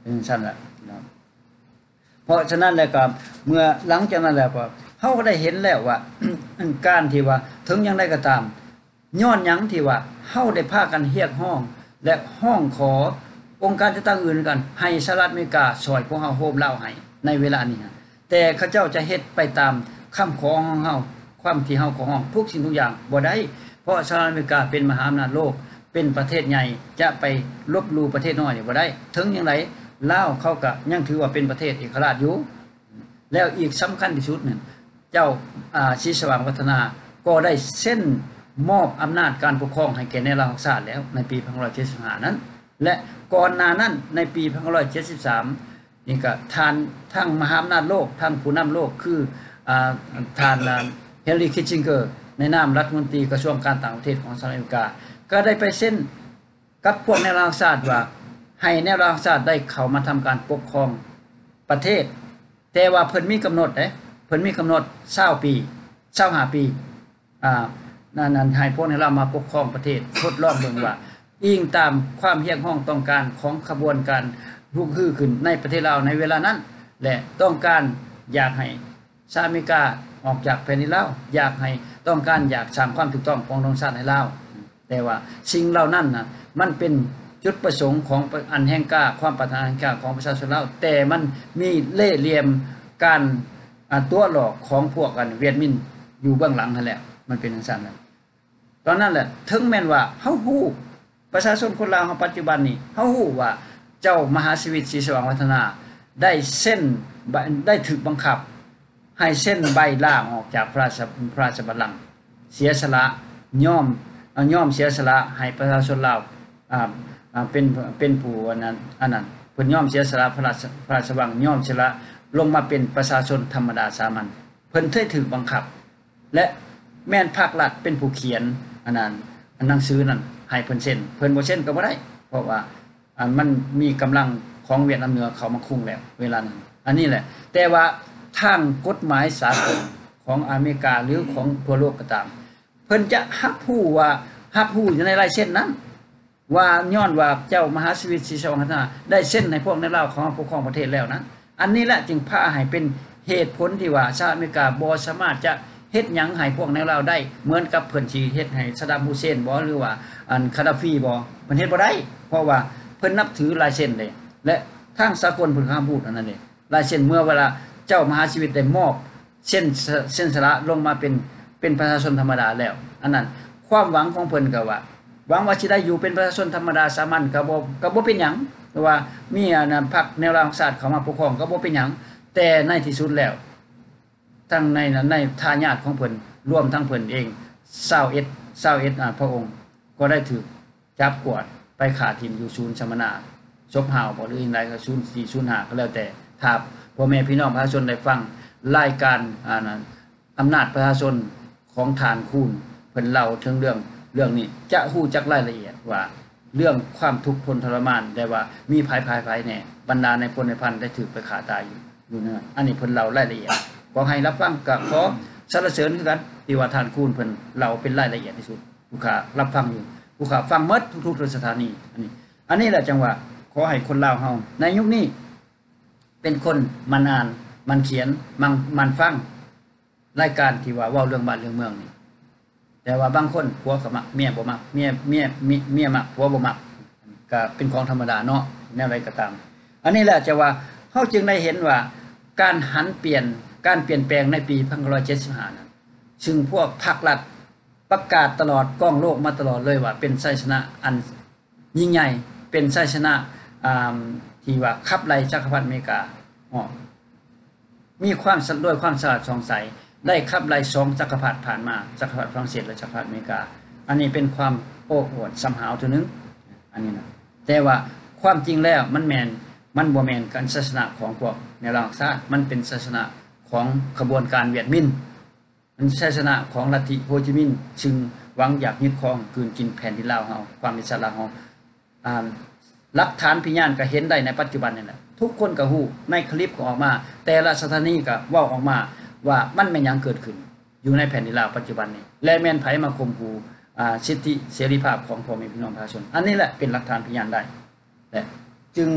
เป็นซั่นแหละนะเพราะฉะนั้นแล้วก็เมื่อหลังจากนั้นแล้วก็เฮาก็ได้เห็นแล้วว่า การที่ว่าถึงอย่างใดก็ตามย้อนหยังที่ว่าเฮาได้พากันเรียกร้องและห้องขอองค์การจัดตั้งอื่นกันให้สหรัฐอเมริกาช่วยพวกเฮาโฮมเล่าให้ในเวลานี้แต่เขาเจ้าจะเฮ็ดไปตามคำขอของเฮาความที่เฮาขอร้องทุกสิ่งทุกอย่างบ่ได้เพราะสหรัฐอเมริกาเป็นมหาอำนาจโลกเป็นประเทศใหญ่จะไปลบลู่ประเทศน้อยนี่บ่ได้ถึงอย่างไรลาวเขาก็ยังถือว่าเป็นประเทศเอกราชอยู่แล้วอีกสำคัญที่สุดนั่นเจ้าอ่าศรีสว่างวัฒนาก็ได้เซ็นมอบอำนาจการปกครองให้แก่ในรัฐศาสตร์แล้วในปีหนึ่งพันเก้าร้อยเจ็ดสิบห้านั้นและก่อนหน้านั้นในปีหนึ่งพันเก้าร้อยเจ็ดสิบสามนี่ก็ทานทั้งมหาอำนาจโลกทั้งผู้นำโลกคืออ่าทานเฮนรี่คิสซิงเกอร์ในนามรัฐมนตรีกระทรวงการต่างประเทศของสหรัฐอเมริกาก็ได้ไปเซ็นกับพวกในรัฐศาสตร์ว่าให้แนวรัฐศาสตร์ได้เข้ามาทำการปกครองประเทศแต่ว่าเพิ่นมีกำหนดเด้เพิ่นมีกำหนดยี่สิบปียี่สิบห้าปีอ่านั่นนั้นให้พวกนี้เรามาปกครองประเทศทดลองเบิ่งว่าอิงตามความเรียกร้องต้องการของขบวนการลุกฮือขึ้นในประเทศลาวในเวลานั้นและต้องการอยากให้สหรัฐอเมริกาออกจากแผ่นดินลาวอยากให้ต้องการอยากสร้างความถูกต้องปองดองชาติให้ลาวแต่ว่าสิ่งเหล่านั้นน่ะมันเป็นจุดประสงค์ของอันแห่งกล้าความปรารถนาแห่งกล้าของประชาชนลาวแต่มันมีเล่ห์เหลี่ยมการตัวหลอกของพวกกันเวียดมินอยู่เบื้องหลังนั่นแหละมันเป็นจังซั่นน่ะตอนนั้นแหละถึงแม้นว่าเฮาฮู้ประชาชนคนลาวเฮาปัจจุบันนี้เฮาฮู้ว่าเจ้ามหาชีวิตศรีสว่างวัฒนาได้เส้นได้ถูกบังคับให้เส้นใบลาออกจากพระราชพระราชบัลลังก์เสียสละยอมยอมเสียสละให้ประชาชนลาวอ่าอ่าเป็นเป็นผู้อันนั้นอันนั้นเพิ่นยอมเสียสละพระราชพระราชวังยอมเสียสละลงมาเป็นประชาชนธรรมดาสามัญเพิ่นเคยถูกบังคับและแม่นภาครัฐเป็นผู้เขียนอันนั้นอันหนังสือนั้นให้เพิ่นเซ็นเพิ่นบ่เซ็นก็บ่ได้เพราะว่าอ่ามันมีกำลังของเวียดนามเหนือเข้ามาคุมแล้วเวลานั้นอันนี้แหละแต่ว่าทางกฎหมายสากลของอเมริกาหรือของทั่วโลกก็ตามเพิ่นจะรับรู้ว่ารับรู้อยู่ในลายเส้นนั้นว่าย้อนว่าเจ้ามหาชีวิตศรีสว่างวัฒนาได้เส้นให้พวกในลาวของปกครองประเทศแล้วนั้นอันนี้แหละจึงพาให้เป็นเหตุผลที่ว่าสหรัฐอเมริกาบ่สามารถจะเฮ็ดหยังให้พวกในลาวได้เหมือนกับเพิ่นสิเฮ็ดให้ซาดัมฮุเซนบ่หรือว่าอันคาดาฟีบ่เพิ่นเฮ็ดบ่ได้เพราะว่าเพิ่นนับถือลายเส้นเลยและทางสากลเพิ่นห้ามพูดอันนั้นเด้ลายเส้นเมื่อเวลาเจ้ามหาชีวิตได้มอบเส้นเส้นสละลงมาเป็นเป็นประชาชนธรรมดาแล้วอันนั้นความหวังของเพิ่นก็ว่าหวังว่าสิได้อยู่เป็นประชาชนธรรมดาสามัญก็บ่ก็บ่เป็นหยังเพราะว่ามีอันนั้นพรรคแนวราชศาสตร์เข้ามาปกครองก็บ่เป็นหยังแต่ในที่สุดแล้วทั้งในในทายาทของเพิ่นรวมทั้งเพิ่นเองยี่สิบเอ็ด ยี่สิบเอ็ดอ่าพระองค์ก็ได้ถูกจับกวดไปฆ่าทิ่มอยู่ศูนย์ชมนาศพหาวบ่หรืออีกใดก็ศูนย์สี่ ศูนย์ห้าก็แล้วแต่ถ้าพ่อแม่พี่น้องประชาชนได้ฟังรายการอ่านั้นอำนาจประชาชนของฐานคูณเพิ่นเล่าถึงเรื่องเรื่องนี้จะฮู้จักรายละเอียดว่าเรื่องความทุกข์ทนทรมานได้ว่ามีภายๆๆแน่บรรดาในพลในพันได้ถูกไปฆ่าตายอยู่อยู่นั่นอันนี้เพิ่นเล่ารายละเอียดขอให้รับฟังก็ขอสรรเสริญคือกันที่ว่าฐานคูณเพิ่นเล่าเป็นรายละเอียดที่สุดผู้ข้ารับฟังอยู่ผู้ข้าฟังหมดทุกๆสถานีอันนี้อันนี้แหละจังว่าขอให้คนลาวเฮาในยุคนี้เป็นคนมันอ่านมันเขียนมันมันฟังรายการที่ว่าเว้าเรื่องบ้านเรื่องเมืองนี่แต่ว่าบางคนผัวก็มักเมียบ่มักเมียเมียเมียมักผัวบ่มักก็เป็นของธรรมดาเนาะแนวใดก็ตามอันนี้แหละจะว่าเฮาจึงได้เห็นว่าการหันเปลี่ยนการเปลี่ยนแปลงในปีหนึ่งพันเก้าร้อยเจ็ดสิบห้านั้นซึ่งพวกภาครัฐประกาศตลอดก้องโลกมาตลอดเลยว่าเป็นชัยชนะอันยิ่งใหญ่เป็นชัยชนะอ่าที่ว่าขับไล่จักรพรรดิอเมริกาอ๋อมีความสัตย์ด้วยความฉลาดสงสัยได้ขับไล่สองจักรพรรดิผ่านมาจักรพรรดิฝรั่งเศสและจักรพรรดิอเมริกาอันนี้เป็นความโอ้อวดสำหาวตัวนึงอันนี้นะแต่ว่าความจริงแล้วมันแม่นมันบ่แม่นการศาสนาของพวกแนวราชศาสตร์มันเป็นศาสนาของขบวนการเวียดมินมันศาสนาของลัทธิโฮจิมินห์ซึ่งหวังอยากยึดครองกลืนกินแผ่นดินลาวเฮาความเป็นอิสระเฮาอ่าหลักฐานพยานก็เห็นได้ในปัจจุบันนี่แหละทุกคนก็ฮู้ในคลิปก็ออกมาแต่ละสถานีก็เว้าออกมาว่ามันแม่นหยังเกิดขึ้นอยู่ในแผ่นดินลาวปัจจุบันนี้และแม่นไผมาข่มขู่อ่าสิทธิเสรีภาพของพ่อแม่พี่น้องประชาชนอันนี้แหละเป็นหลักฐานพยานได้และจึง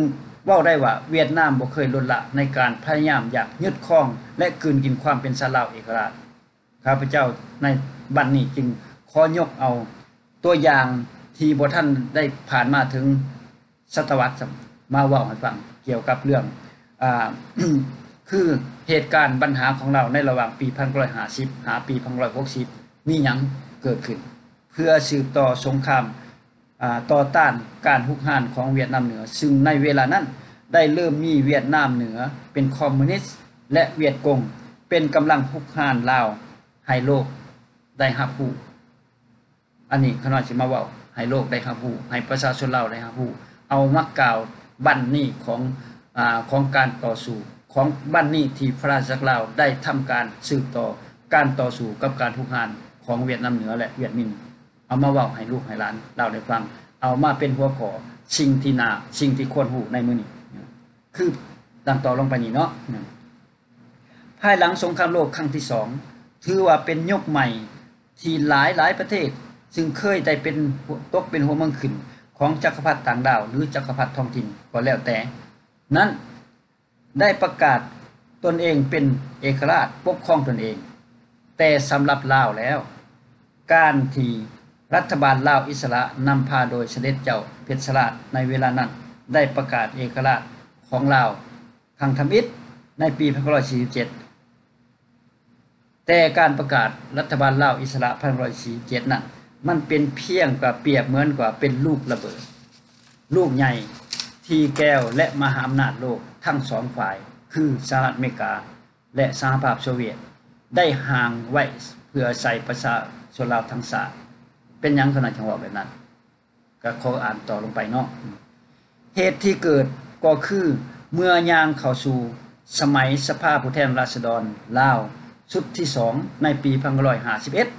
เว้าได้ว่าเวียดนามบ่เคยลดละในการพยายามอยากยึดครองและกลืนกินความเป็นชาติลาวเอกราชข้าพเจ้าในบัดนี้จึงขอยกเอาตัวอย่างที่บ่ทันได้ผ่านมาถึงศตวรรษมาเว้าให้ฟังเกี่ยวกับเรื่องอ่า คือเหตุการณ์ปัญหาของเราในระหว่างปีหนึ่งพันเก้าร้อยห้าสิบหาปีหนึ่งพันเก้าร้อยหกสิบมีหยังเกิดขึ้นเพื่อสืบต่อสงครามอ่าต่อต้านการรุกรานของเวียดนามเหนือซึ่งในเวลานั้นได้เริ่มมีเวียดนามเหนือเป็นคอมมิวนิสต์และเวียดกงเป็นกำลังรุกรานลาวให้โลกได้รับรู้อันนี้ขน้อยสิมาเว้าให้โลกได้รับรู้ให้ประชาชนลาวได้รับรู้เอามากล่าวบั้นนี้ของอ่าของการต่อสู้ของบ้านนี้ที่ฝรั่งจากลาวได้ทำการสืบต่อการต่อสู้กับการรุกรานของเวียดนามเหนือและเวียดมินเอามาเว้าให้ลูกให้หลานเราได้ฟังเอามาเป็นหัวข้อสิ่งที่น่าสิ่งที่ควรรู้ในมื้อนี้คือดังต่อลงไปนี้เนาะภายหลังสงครามโลกครั้งที่สองถือว่าเป็นยุคใหม่ที่หลายหลายประเทศซึ่งเคยได้เป็นตกเป็นหัวเมืองขึ้นของจักรพรรดิต่างดาวหรือจักรพรรดิท้องถิ่นก็แล้วแต่นั้นได้ประกาศตนเองเป็นเอกราชปกครองตนเองแต่สำหรับลาวแล้วการที่รัฐบาลลาวอิสระนำพาโดยเสด็จเจ้าเพชรราชในเวลานั้นได้ประกาศเอกราชของลาวครั้งทำอิฐในปีหนึ่งพันเก้าร้อยสี่สิบเจ็ดแต่การประกาศรัฐบาลลาวอิสระหนึ่งพันเก้าร้อยสี่สิบเจ็ดนั้นมันเป็นเพียงกว่าเปรียบเหมือนกว่าเป็นลูกระเบิดลูกใหญ่ที่แก้วและมหาอำนาจโลกทั้งสองฝ่ายคือสหรัฐอเมริกาและสหภาพโซเวียตได้ห่างไว้เพื่อใส่ประชาชนลาวทั้งชาติเป็นหยังขนาดจังหวะแบบนั้นก็ขออ่านต่อลงไปเนาะเหตุที่เกิดก็คือเมื่อย่างเข้าสู่สมัยสภาผู้แทนราษฎรลาวชุดที่สองในปีหนึ่งพันเก้าร้อยห้าสิบเอ็ด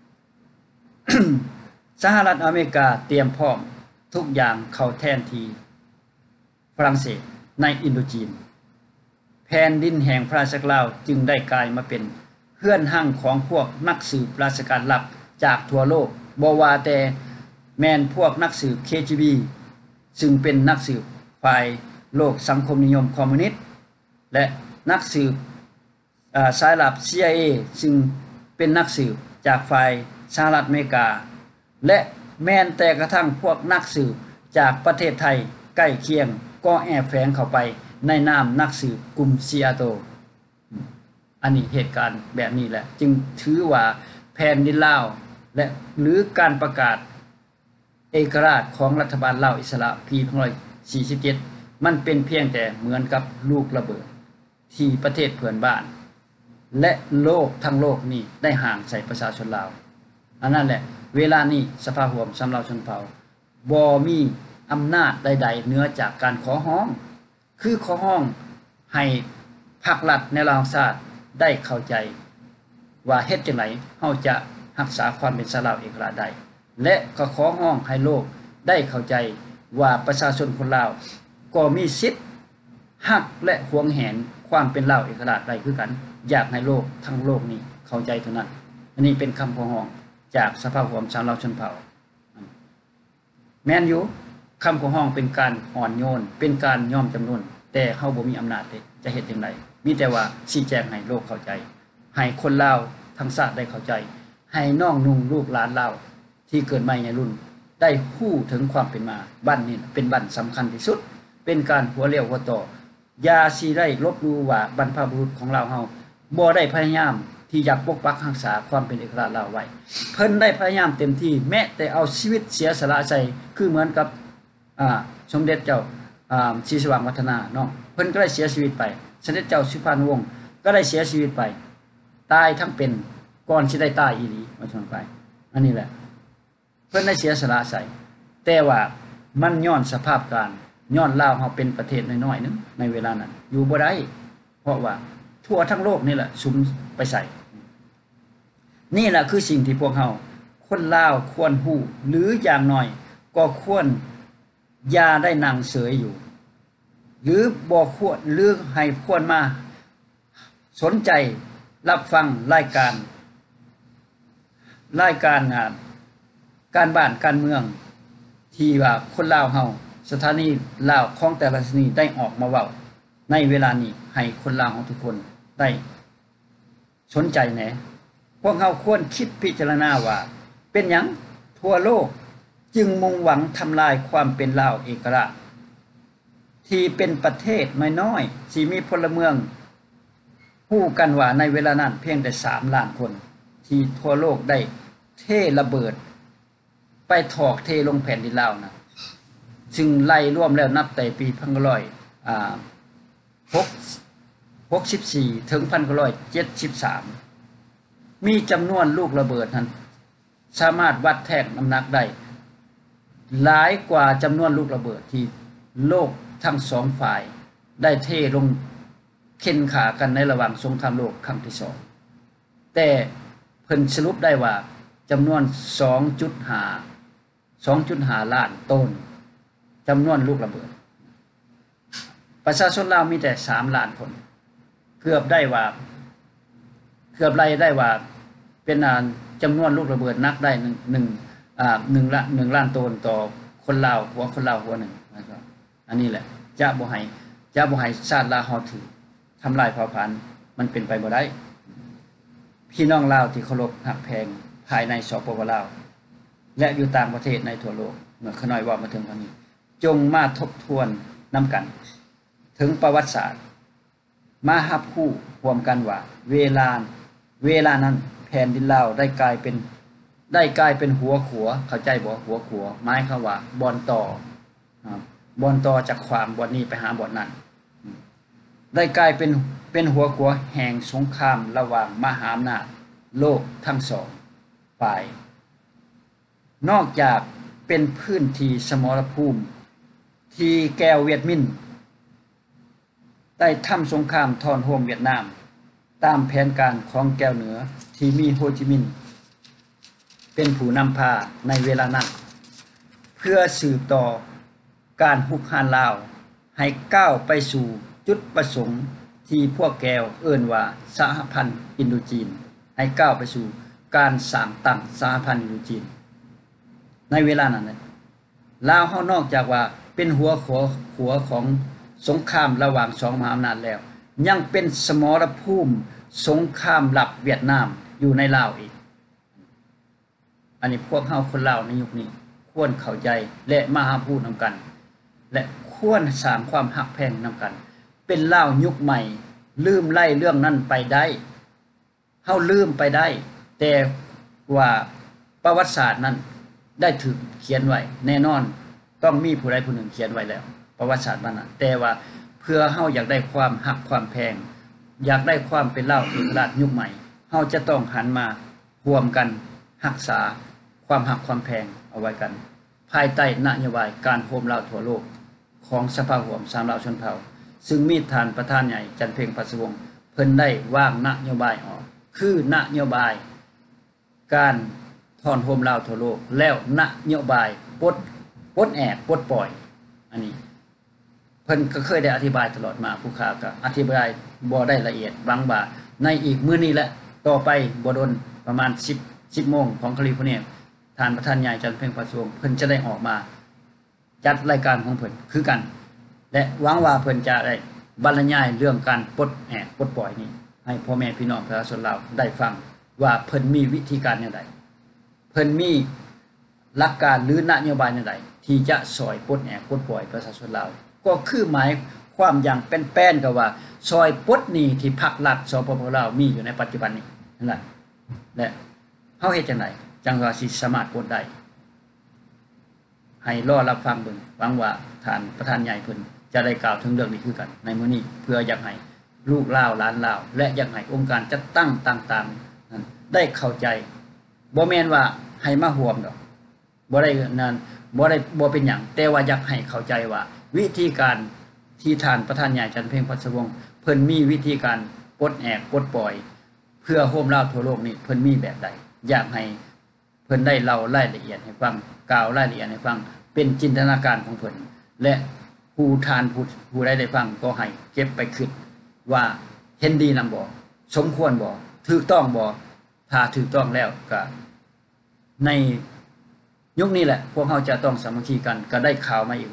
สหรัฐอเมริกาเตรียมพร้อมทุกอย่างเข้าแทนที่ฝรั่งเศสในอินโดจีนแผ่นดินแห่งพระราชลาวจึงได้กลายมาเป็นเฮือนหั่งของพวกนักสืบราชการลับจากทั่วโลกบ่ว่าแต่แม่นพวกนักสืบ เค จี บี ซึ่งเป็นนักสืบฝ่ายโลกสังคมนิยมคอมมิวนิสต์และนักสืบอ่าสายลับ ซี ไอ เอ ซึ่งเป็นนักสืบจากฝ่ายสหรัฐอเมริกาและแม้นแต่กระทั่งพวกนักสืบจากประเทศไทยใกล้เคียงก็แอบแฝงเข้าไปในนามนักสืบกลุ่ม ซี อาร์ โต อันนี้เหตุการณ์แบบนี้แหละจึงถือว่าแผ่นดินลาวและหรือการประกาศเอกราชของรัฐบาลลาวอิสระปีหนึ่งพันเก้าร้อยสี่สิบเจ็ดมันเป็นเพียงแต่เหมือนกับลูกระเบิดที่ประเทศเพื่อนบ้านและโลกทั้งโลกนี้ได้ห่างใส่ประชาชนลาวอันนั้นแหละเวลานี้สภาร่วมสำหรับชนเผ่าบ่มีอำนาจใดๆเหนือจากการขอร้องคือขอร้องให้ภาครัฐในลาวชาติได้เข้าใจว่าเฮ็ดจังได๋เฮาจะรักษาความเป็นชาติลาวเอกราชได้และก็ขอร้องให้โลกได้เข้าใจว่าประชาชนคนลาวก็มีสิทธิ์ฮักและหวงแหนความเป็นลาวเอกราชได้คือกันอยากให้โลกทั้งโลกนี้เข้าใจเท่านั้นอันนี้เป็นคำขอร้องจากสภาร่วมชาวลาวชนเผ่าแม่นอยู่คำขอร้องเป็นการอ่อนโยนเป็นการยอมจำนนแต่เฮาบ่มีอำนาจเด้จะเฮ็ดจังได๋มีแต่ว่าชี้แจงให้โลกเข้าใจให้คนลาวทั้งชาติได้เข้าใจให้น้องนุ่งลูกหลานลาวที่เกิดใหม่ในรุ่นได้ฮู้ถึงความเป็นมาบ้านนี้เป็นบ้านสำคัญที่สุดเป็นการหัวเลี้ยวหัวต่ออย่าสิได้ลบหลู่ว่าบรรพบุรุษของเราเฮาบ่ได้พยายามที่อยากปกปักรักษาความเป็นเอกราชลาวไว้เพิ่นได้พยายามเต็มที่แม้แต่เอาชีวิตเสียสละใส่คือเหมือนกับอ่าสมเด็จเจ้าอ่าศรีสว่างวัฒนาเนาะเพิ่นก็ได้เสียชีวิตไปสมเด็จเจ้าสุพรรณวงศ์ก็ได้เสียชีวิตไปตายทั้งเป็นก่อนสิได้ตายอีหลีว่าซั่นไปอันนี้แหละเพิ่นได้เสียสละใส่แต่ว่ามันย้อนสภาพการย้อนลาวเฮาเป็นประเทศน้อยๆนึงในเวลานั้นอยู่บ่ได้เพราะว่าทั่วทั้งโลกนี่แหละสุมไปใส่นี่แหละคือสิ่งที่พวกเฮาคนลาวควรฮู้หรืออย่างน้อยก็ควรอย่าได้นั่งเฉยอยู่หรือบ่ควรหรือให้ควรมาสนใจรับฟังรายการรายการงานการบ้านการเมืองที่ว่าคนลาวเฮาสถานีลาวของแต่ละสถานีได้ออกมาเว้าในเวลานี้ให้คนลาวของทุกคนได้สนใจแหน่พวกเราควรคิดพิจารณาว่าเป็นหยังทั่วโลกจึงมุ่งหวังทำลายความเป็นลาวเอกราชที่เป็นประเทศน้อยๆที่มีพลเมืองฮู้กันว่าในเวลานั้นเพียงแต่สามล้านคนที่ทั่วโลกได้เทระเบิดไปถอกเทลงแผ่นดินลาวนะจึงไล่ร่วมแล้วนับแต่ปีหนึ่งพันเก้าร้อยอ่าหกสิบสี่ถึงหนึ่งพันเก้าร้อยเจ็ดสิบสามมีจำนวนลูกระเบิดนั้นสามารถวัดแทกน้ำหนักได้หลายกว่าจำนวนลูกระเบิดที่โลกทั้งสองฝ่ายได้เทลงเข็นขากันในระหว่างสงครามโลกครั้งที่สองแต่เพิ่นสรุปได้ว่าจำนวน สองจุดห้า สองจุดห้า ล้านต้นจำนวนลูกระเบิดประชาชนลาวมีแต่สามล้านคนเกือบได้ว่าเกือบไล่ได้ว่าเป็นอ่าจำนวนลูกระเบิดนักได้1อ่า1ละ1ล้านต้นต่อคนลาวหัวคนลาวหัวหนึ่งนะครับอันนี้แหละจะบ่ให้จะบ่ให้ชาติลาวเฮาถือทำลายเผ่าพันธุ์มันเป็นไปบ่ได้พี่น้องลาวที่เคารพฮักแพงภายในสปปลาวและอยู่ต่างประเทศในทั่วโลกเมื่อขน้อยว่ามาถึงตอนนี้จงมาทบทวนนํากันถึงประวัติศาสตร์มารับรู้ร่วมกันว่าเวลาเวลานั้นแผ่นดินลาวได้กลายเป็นได้กลายเป็นหัวขัวเข้าใจบ่หัวขัวหมายความว่าบ่อนต่อครับบ่อนต่อจากความบ่อนนี้ไปหาบ่อนนั้นได้กลายเป็นเป็นหัวขัวแห่งสงครามระหว่างมหาอำนาจโลกทั้งสองฝ่ายนอกจากเป็นพื้นที่สมรภูมิที่แก้วเวียดมินได้ทำสงครามทอนโฮมเวียดนามตามแผนการของแก้วเหนือที่มีโฮจิมินห์เป็นผู้นำพาในเวลานั้นเพื่อสืบต่อการหุกหานลาวให้ก้าวไปสู่จุดประสงค์ที่พวกแก้วเอิ้นว่าสหพันธ์อินโดจีนให้ก้าวไปสู่การสร้างตั้งสหพันธ์อินโดจีนในเวลานั้นลาวเฮานอกจากว่าเป็นหัวขัวหัวของสงครามระหว่างสองมหาอำนาจแล้วยังเป็นสมรภูมิสงครามลับเวียดนามอยู่ในลาวอีกอันนี้พวกเฮาคนลาวในยุคนี้ควรเข้าใจและมาหาพูดนํากันและควรสร้างความฮักแพงนํากันเป็นลาวยุคใหม่ลืมไล่เรื่องนั้นไปได้เฮาลืมไปได้แต่ว่าประวัติศาสตร์นั้นได้ถูกเขียนไว้แน่นอนต้องมีผู้ใดผู้หนึ่งเขียนไว้แล้วประวัติศาสตร์นั้นแต่ว่าเพื่อเฮาอยากได้ความฮักความแพงอยากได้ความเป็นลาวเอกราชยุคใหม่เฮาจะต้องหันมาร่วมกันรักษาความฮักความแพงเอาไว้กันภายใต้นโยบายการโฮมลาวทั่วโลกของสภาร่วมสามเหล่าชนเผ่าซึ่งมีฐานประธานใหญ่จันเพ็งปัสวงศ์เพิ่นได้วางนโยบายออกคือนโยบายการถอนโฮมลาวทั่วโลกแล้วนโยบายปลดปลดแอกปลดปล่อยอันนี้เพิ่นก็เคยได้อธิบายตลอดมาผู้ข่าวก็อธิบายบ่ได้ละเอียดบางว่าในอีกมื้อนี้แหละต่อไปบ่ดนประมาณ10 10โมงของแคลิฟอร์เนียท่านประธานใหญ่จันเพ็งปัสวงศ์เพิ่นจะได้ออกมาจัดรายการของเพิ่นคือกันและหวังว่าเพิ่นจะได้บรรยายเรื่องการปลดแอกปลดปล่อยนี้ให้พ่อแม่พี่น้องประชาชนลาวได้ฟังว่าเพิ่นมีวิธีการแนวใดเพิ่นมีหลักการหรือนโยบายแนวใดที่จะสอยปลดแอกปลดปล่อยประชาชนลาวก็คือหมายความอย่างเป็นแป้นก็ว่าซอยปลดหนี้ที่ภาครัฐสปปลาวมีอยู่ในปัจจุบันนี้นั่นแหละและเฮาเฮ็ดจังได๋จังว่าสิสามารถปลดได้ให้รอรับฟังเบิ่งหวังว่าท่านประธานใหญ่เพิ่นจะได้กล่าวถึงเรื่องนี้คือกันในมื้อนี้เพื่ออยากให้ลูกลาวหลานลาวและอยากให้องค์การจัดตั้งต่างๆนั้นได้เข้าใจบ่แม่นว่าให้มาร่วมดอกบ่ได้นั่นบ่ได้บ่เป็นหยังแต่ว่าอยากให้เข้าใจว่าวิธีการที่ท่านประธานใหญ่จันเพ็งปัสวงศ์เพิ่นมีวิธีการปลดแอกปลดปล่อยเพื่อโฮมลาวทั่วโลกนี้เพิ่นมีแบบใดอยากให้เพิ่นได้เล่ารายละเอียดให้ฟังกล่าวรายละเอียดให้ฟังเป็นจินตนาการของเพิ่นและผู้ทานผู้ผู้ใดได้ฟังก็ให้เก็บไปคิดว่าเห็นดีนำบ่สมควรบ่ถูกต้องบ่ถ้าถูกต้องแล้วก็ในยุคนี้แหละพวกเฮาจะต้องสามัคคีกันก็ได้ข่าวมาอีกว่า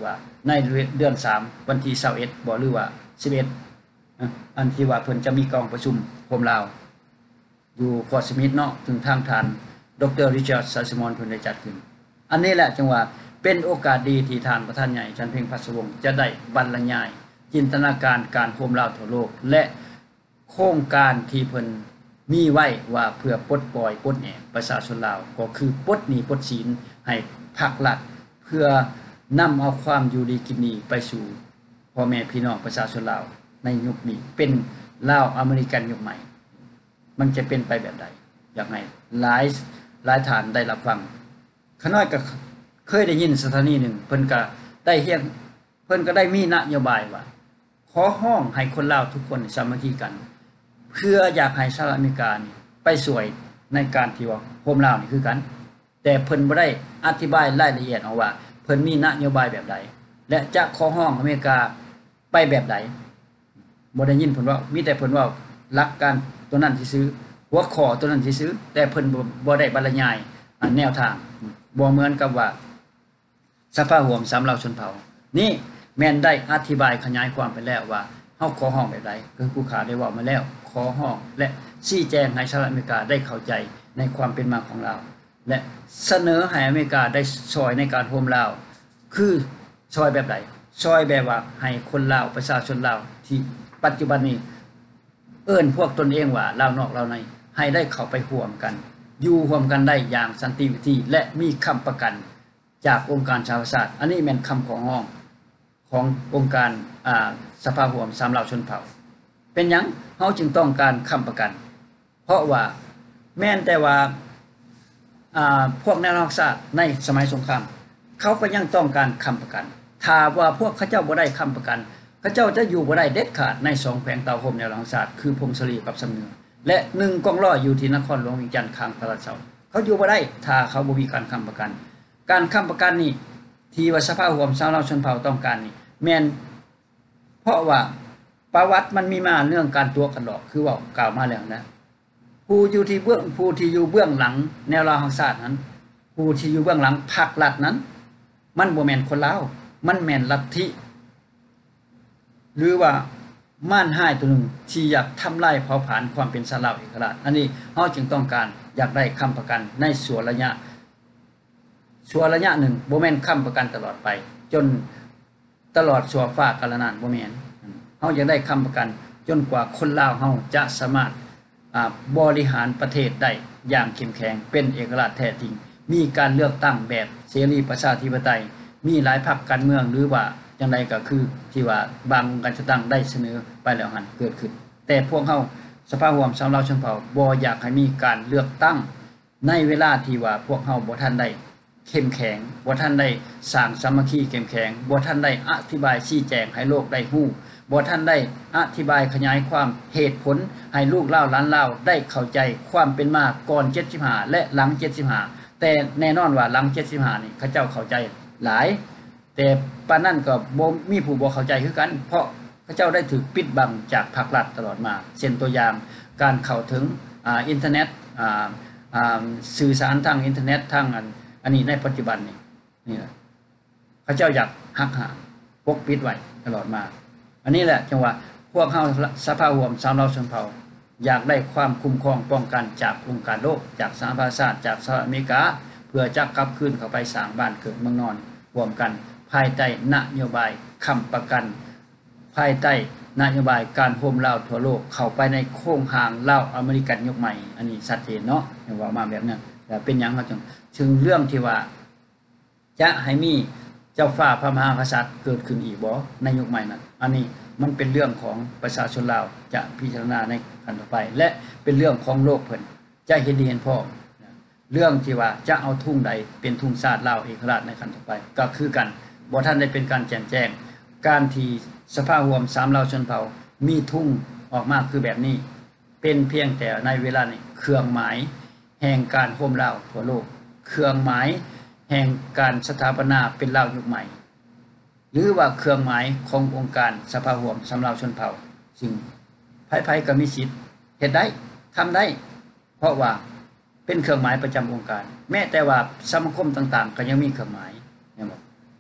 ในเดือนสามวันที่ยี่สิบเอ็ดบ่หรือว่าสิบเอ็ดอันที่ว่าเพิ่นจะมีกองประชุมพรมลาวอยู่ฟอร์ตสมิธเนาะถึงทางทานดรริชาร์ดซัสมอนเพิ่นได้จัดขึ้นอันนี้แหละจังว่าเป็นโอกาสดีที่ท่านประธานใหญ่จันเพ็งพัสวงศ์จะได้บรรยายจินตนาการการพรมลาวทั่วโลกและโครงการที่เพิ่นมีไว้ว่าเพื่อปลดปล่อยปลดแหน่ประชาชนลาวก็คือปลดหนี้ปลดสินให้ภาครัฐเพื่อนำเอาความอยู่ดีกินดีไปสู่พ่อแม่พี่น้องประชาชนลาวในยุคนี้เป็นลาวอเมริกันยุคใหม่มันจะเป็นไปแบบใดอยากให้หลายหลายฐานได้รับฟังขน้อยก็เคยได้ยินสถานีหนึ่งเพิ่นก็ได้เฮียงเพิ่นก็ได้มีนโยบายว่าขอห้องให้คนลาวทุกคนสามัคคีกันเพื่ออยากให้สหรัฐอเมริกานี่ไปสวยในการที่ว่าพรมลาวนี่คือกันแต่เพิ่นบ่ได้อธิบายรายละเอียดเอาว่าเพิ่นมีนโยบายแบบใดและจะขอห้องอเมริกาไปแบบใดบ่ได้ยินเพิ่นว่ามีแต่เพิ่นว่าหลักการตัวนั้นสิซื้อหัวข้อตัวนั้นสิซื้อแต่เพิ่นบ่ได้บรรยายแนวทางบ่เหมือนกับว่าสภาห่วมสำหรับชนเผ่านี่แม่นได้อธิบายขยายความไปแล้วว่าเฮาขอห้องแบบใดคือผู้ขาได้เว้ามาแล้วขอห้องและชี้แจงให้สหรัฐอเมริกาได้เข้าใจในความเป็นมาของเราและเสนอให้อเมริกาได้ช่วยในการโฮมลาวคือช่วยแบบใดช่วยแบบว่าให้คนลาวประชาชนลาวที่ปัจจุบันนี้เอิ้นพวกตนเองว่าลาวนอกลาวในให้ได้เข้าไปร่วมกันอยู่ร่วมกันได้อย่างสันติวิธีและมีคำประกันจากองค์การสหประชาชาติอันนี้แม่นคำของห้องขององค์การอ่าสภาร่วมสำหรับชนเผ่าเป็นหยังเฮาจึงต้องการคำประกันเพราะว่าแม้นแต่ว่าอ่าพวกแนวรักษาในสมัยสงครามเขาก็ยังต้องการคำประกันถ้าว่าพวกเขาเจ้าบ่ได้คำประกันเขาเจ้าจะอยู่บ่ได้เด็ดขาดในสองแขวงเตาห่มแนวรักษาคือพงศรีกับสำเนือและหนึ่งกองร้อยอยู่ที่นครหลวงเวียงจันทน์ข้างตลาดเสาเขาอยู่บ่ได้ถ้าเขาบ่มีการค้ำประกันการค้ำประกันนี่ที่ว่าสภาร่วมชาวเราชนเผ่าต้องการนี่แม่นเพราะว่าประวัติมันมีมาเรื่องการตัวกันหลอกคือว่ากล่าวมาแล้วนะผู้อยู่ที่เบื้องผู้ที่อยู่เบื้องหลังแนวราชาตินั้นผู้ที่อยู่เบื้องหลังพรรครัฐนั้นมันบ่แม่นคนลาวมันแม่นลัทธิหรือว่าม่านห้ายตัวหนึ่งที่อยากทำลายเผ่าผลาญความเป็นชาติลาวเอกราชอันนี้เฮาจึงต้องการอยากได้ค้ำประกันในส่วนระยะส่วนระยะหนึ่งบ่แม่นค้ำประกันตลอดไปจนตลอดชั่วฟ้ากาลนานบ่แม่นเฮาอยากได้ค้ำประกันจนกว่าคนลาวเฮาจะสามารถอ่าบริหารประเทศได้อย่างเข้มแข็งเป็นเอกราชแท้จริงมีการเลือกตั้งแบบเสรีประชาธิปไตยมีหลายพรรคการเมืองหรือว่าจังไดก็คือที่ว่าบางการจะตั้งได้เสนอไปแล้วหั่นเกิดขึ้นแต่พวกเฮาสภาร่วมสำหรับชนเผ่าบ่อยากให้มีการเลือกตั้งในเวลาที่ว่าพวกเฮาบ่ทันได้เข้มแข็งบ่ทันได้สร้างสามัคคีเข้มแข็งบ่ทันได้อธิบายชี้แจงให้โลกได้ฮู้บ่ทันได้อธิบายขยายความเหตุผลให้ลูกหลานหลานลาวได้เข้าใจความเป็นมาก่อนเจ็ดสิบห้าและหลังเจ็ดสิบห้าแต่แน่นอนว่าหลังเจ็ดสิบห้านี่เขาเจ้าเข้าใจหลายแต่ปานนั้นก็บ่มีผู้บ่เข้าใจคือกันเพราะเขาเจ้าได้ถูกปิดบังจากภาครัฐตลอดมาเช่นตัวอย่างการเข้าถึงอ่าอินเทอร์เน็ตอ่าอ่าสื่อสารทางอินเทอร์เน็ตทางอันอันนี้ในปัจจุบันนี่นี่แหละเขาเจ้าอยากหักหามปกปิดไว้ตลอดมาอันนี้แหละจังว่าพวกเฮาสภาร่วมสามเราชนเผ่าอยากได้ความคุ้มครองป้องกันจากองค์การโลกจากสหประชาชาติจากสหรัฐอเมริกาเพื่อจะกลับคืนเข้าไปสร้างบ้านเกิดเมืองนอนร่วมกันภายใต้นโยบายค้ำประกันภายใต้นโยบายการโฮมลาวทั่วโลกเข้าไปในโครงหางลาวอเมริกันยุคใหม่อันนี้ชัดเจนเนาะอย่างว่ามาแบบนั้นแต่เป็นหยังครับจังถึงเรื่องที่ว่าจะให้มีเจ้าฟ้าพระมหากษัตริย์เกิดขึ้นอีกบ่ในยุคใหม่นั้นอันนี้มันเป็นเรื่องของประชาชนลาวจะพิจารณาในขั้นต่อไปและเป็นเรื่องของโลกเพิ่นจะเห็นดีเห็นพ้องเรื่องที่ว่าจะเอาทุ่งใดเป็นทุ่งชาติลาวเอกราชในขั้นต่อไปก็คือกันบ่ทันได้เป็นการแจ้งแจ้งการที่สภาร่วมสามเหล่าชนเผ่ามีทุ่งออกมาคือแบบนี้เป็นเพียงแต่ในเวลานี้เครื่องหมายแห่งการโฮมลาวทั่วโลกเครื่องหมายแห่งการสถาปนาเป็นลาวยุคใหม่หรือว่าเครื่องหมายขององค์การสภาร่วมสำหรับชนเผ่าซึ่งไผๆก็มีสิทธิ์เฮ็ดได้ทำได้เพราะว่าเป็นเครื่องหมายประจำองค์การแม้แต่ว่าสมาคมต่างๆก็ยังมีเครื่องหมายเนี่ยบอก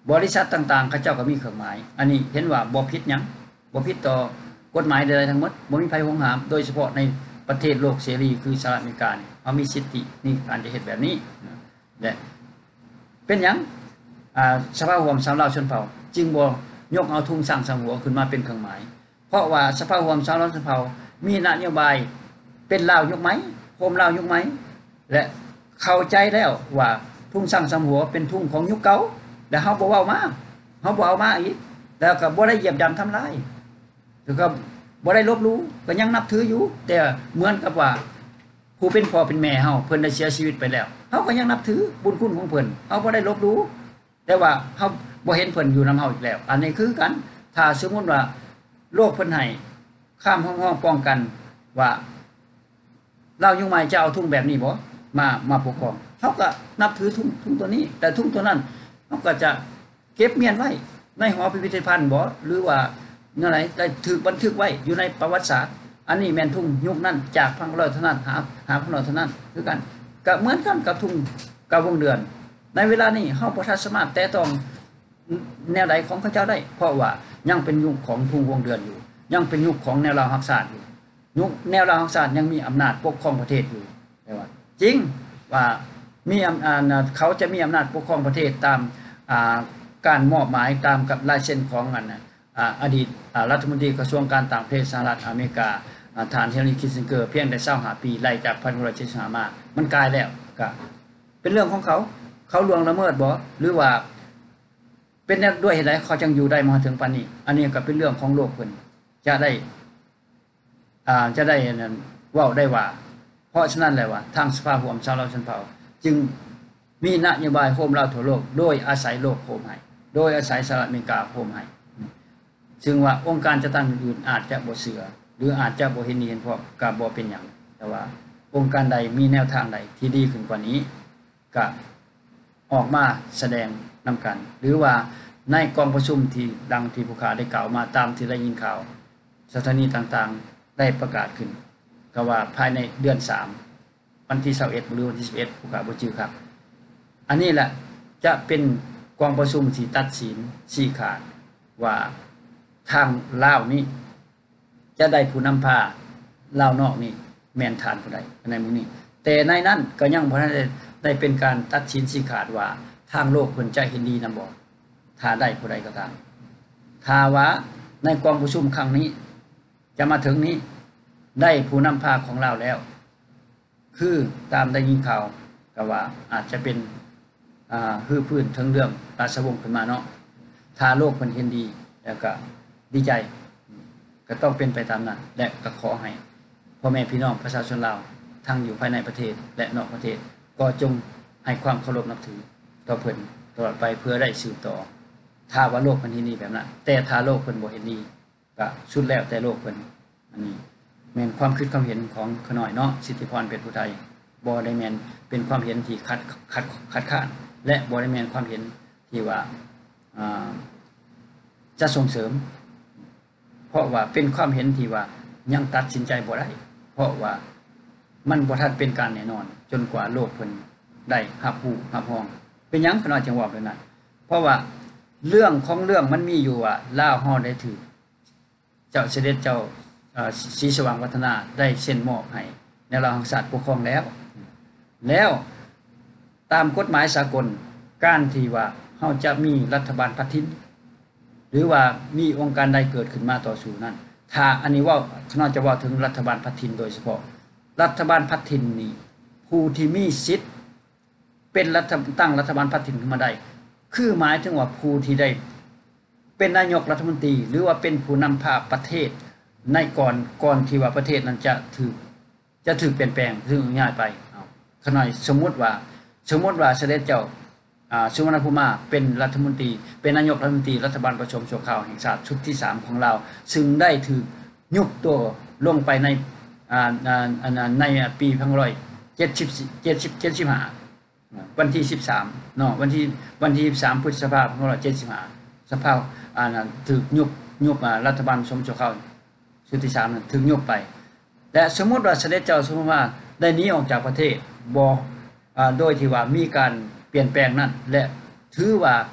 บริษัทต่างๆเขาเจ้าก็มีเครื่องหมายอันนี้เห็นว่าบ่ผิดหยังบ่ผิดต่อกฎหมายใดๆทั้งหมดบ่มีภัยห่วงหามโดยเฉพาะในประเทศโลกเสรีคือสหรัฐอเมริกาเนี่ยเขามีสิทธิในการจะเฮ็ดแบบนี้และเป็นหยังอ่าสภาร่วมสามเหล่าชนเผ่าจึงบ่ยกเอาธงสร้างสามหัวขึ้นมาเป็นเครื่องหมายเพราะว่าสภาร่วมสามเหล่าชนเผ่ามีนโยบายเป็นลาวยกไหมโฮมลาวยกไหมและเข้าใจแล้วว่าทุ่งสร้างสามหัวเป็นทุ่งของยุคเก่าแล้วเฮาบ่เว้ามาเฮาบ่เอามาอีกแล้วก็บ่ได้เหยียบย่ำทำลายแล้วก็บ่ได้ลบหลู่ก็ยังนับถืออยู่แต่เหมือนกับว่าผู้เป็นพ่อเป็นแม่เฮาเพิ่นได้เสียชีวิตไปแล้วเฮาก็ยังนับถือบุญคุณของเพิ่นเฮาบ่ได้ลบหลู่แต่ว่าเฮาบ่เห็นเพิ่นอยู่นำเฮาอีกแล้วอันนี้คือกันถ้าสมมุติว่าโลกเพิ่นให้ข้ามห้องๆป้องกันว่าเรายุงใหม่จะเอาทุ่งแบบนี้บ่มามาปกครองเฮาก็นับถือทุ่งทุ่งตัวนี้แต่ทุ่งตัวนั้นเฮาก็จะเก็บเมียนไว้ในหอพิพิธภัณฑ์บ่หรือว่าอะไรได้ถูกบันทึกไว้อยู่ในประวัติศาสตร์อันนี้แม่นทุ่งยุคนั้นจากพังร้อยเท่านั้นหาหาพังร้อยเท่านั้นคือกันก็เหมือนกันกับทุ่งกับวงเดือนในเวลานี้เฮาบ่ทันสามารถแต่ต้องแนวใดของเขาเจ้าได้เพราะว่ายังเป็นยุคของทุ่งวงเดือนอยู่ยังเป็นยุคของแนวราวรักษาอยู่ยุคแนวราวรักษายังมีอำนาจปกครองประเทศอยู่แต่ว่าจริงว่ามีอำนาจเขาจะมีอำนาจปกครองประเทศตามอ่าการมอบหมายตามกับลายเซ็นของอันน่ะอดีตรัฐมนตรีกระทรวงการต่างประเทศสหรัฐอเมริกาท่านเฮนรี่คิสซิงเกอร์เพียงได้ยี่สิบห้าปีไล่จากหนึ่งพันเก้าร้อยเจ็ดสิบห้ามามันกลายแล้วก็เป็นเรื่องของเขาเขาล่วงละเมิดบ่หรือว่าเป็นด้วยเหตุใดเขาจึงอยู่ได้มาถึงปานนี้อันนี้ก็เป็นเรื่องของโลกเพิ่นจะได้อ่าจะได้นั่นเว้าได้ว่าเพราะฉะนั้นแล้วว่าทางสภาร่วมชาวเราชนเผ่าจึงมีนโยบายโฮมเราทั่วโลกโดยอาศัยโลกโฮมให้โดยอาศัยสหรัฐอเมริกาโฮมให้ซึ่งว่าองค์การจัดตั้งอื่นๆอาจจะบ่เชื่อหรืออาจจะบ่เห็นเห็นเพราะก็บ่เป็นหยังแต่ว่าองค์การใดมีแนวทางใดที่ดีขึ้นกว่านี้ก็ออกมาแสดงนำกันหรือว่าในกองประชุมที่ดังที่ผู้ข่าวได้กล่าวมาตามที่ได้ยินข่าวสถานีต่างๆได้ประกาศขึ้นก็ว่าภายในเดือนสามวันที่ยี่สิบเอ็ดหรือวันที่สิบเอ็ดผู้ข่าวบ่ชื่อครับอันนี้แหละจะเป็นกองประชุมที่ตัดสินชี้ขาดว่าทางลาวนี้จะได้ผู้นำพาลาวนอกนี่แม่นทานผู้ใดในมื้อนี้แต่ในนั้นก็ยังบ่ได้ได้เป็นการตัดสินชี้ขาดว่าทางโลกเพิ่นจะเห็นดีนำบ่ถ้าได้ผู้ใดก็ตามถ้าว่าในกองประชุมครั้งนี้จะมาถึงนี้ได้ผู้นำพาของลาวแล้วคือตามได้ยินข่าวก็ว่าอาจจะเป็นอ่าฮือพื้นถึงเรื่องราชวงศ์ขึ้นมาเนาะถ้าโลกเพิ่นเห็นดีแล้วก็ดีใจก็ต้องเป็นไปตามนั้นและก็ขอให้พ่อแม่พี่น้องประชาชนลาวทั้งอยู่ภายในประเทศและนอกประเทศก็จงให้ความเคารพนับถือต่อเพิ่นตลอดไปเพื่อได้สืบต่อถ้าว่าโลกเพิ่นเห็นดีแบบนั้นแต่ถ้าโลกเพิ่นบ่เห็นดีก็สุดแล้วแต่โลกเพิ่นอันนี้แม่นความคิดความเห็นของขน้อยเนาะสิทธิพรเพชรอุทัยบ่ได้แม่นเป็นความเห็นที่ขัดขัดขัดข้านและบ่ได้แม่นความเห็นที่ว่าอ่าจะส่งเสริมเพราะว่าเป็นความเห็นที่ว่ายังตัดสินใจบ่ได้เพราะว่ามันบ่ทันเป็นการแน่นอนจนกว่าโลกเพิ่นได้รับรู้รับรองเป็นหยังขน้อยจังว่าแบบนั้นเพราะว่าเรื่องของเรื่องมันมีอยู่ว่าลาวเฮาได้ถือเจ้าเสด็จเจ้าเอ่อศรีสว่างวัฒนาได้เซ็นมอบให้ในรางศาสตร์ปกครองแล้วแล้วตามกฎหมายสากลการที่ว่าเฮาจะมีรัฐบาลพัฒทินหรือว่ามีองค์การใดเกิดขึ้นมาต่อสู้นั้นถ้าอันนี้ว่าขน้อยจะว่าถึงรัฐบาลพัฒทินโดยเฉพาะรัฐบาลพัฒทินนี่ผู้ที่มีสิทธิ์เป็นรัฐตั้งรัฐบาลพัฒทินขึ้นมาได้คือหมายถึงว่าผู้ที่ได้เป็นนายกรัฐมนตรีหรือว่าเป็นผู้นำพาประเทศในก่อนก่อนที่ว่าประเทศนั้นจะถูกจะถูกเปลี่ยนแปลงถึงง่ายไปเอาขน้อยสมมุติว่าสมมุติว่าเสด็จเจ้าอ่าสุวรรณภูมิเป็นรัฐมนตรีเป็นนายกรัฐมนตรีรัฐบาลประชาชนชั่วคราวแห่งชาติชุดที่สามของเราซึ่งได้ถูกยุบตัวลงไปในอ่าอ่าในปีหนึ่งพันเก้าร้อยเจ็ดสิบ เจ็ดสิบ เจ็ดสิบห้าวันที่สิบสามเนาะวันที่วันที่สิบสามพฤษภาคมสองพันเก้าร้อยเจ็ดสิบห้าสภาอ่านั้นถูกยุบยุบรัฐบาลประชาชนชั่วคราวชุดที่สามนั้นถูกยุบไปและสมมุติว่าเสด็จเจ้าสมมุติว่าได้หนีออกจากประเทศบ่อ่าโดยที่ว่ามีการเปลี่ยนแปลงนั้นและถือว่า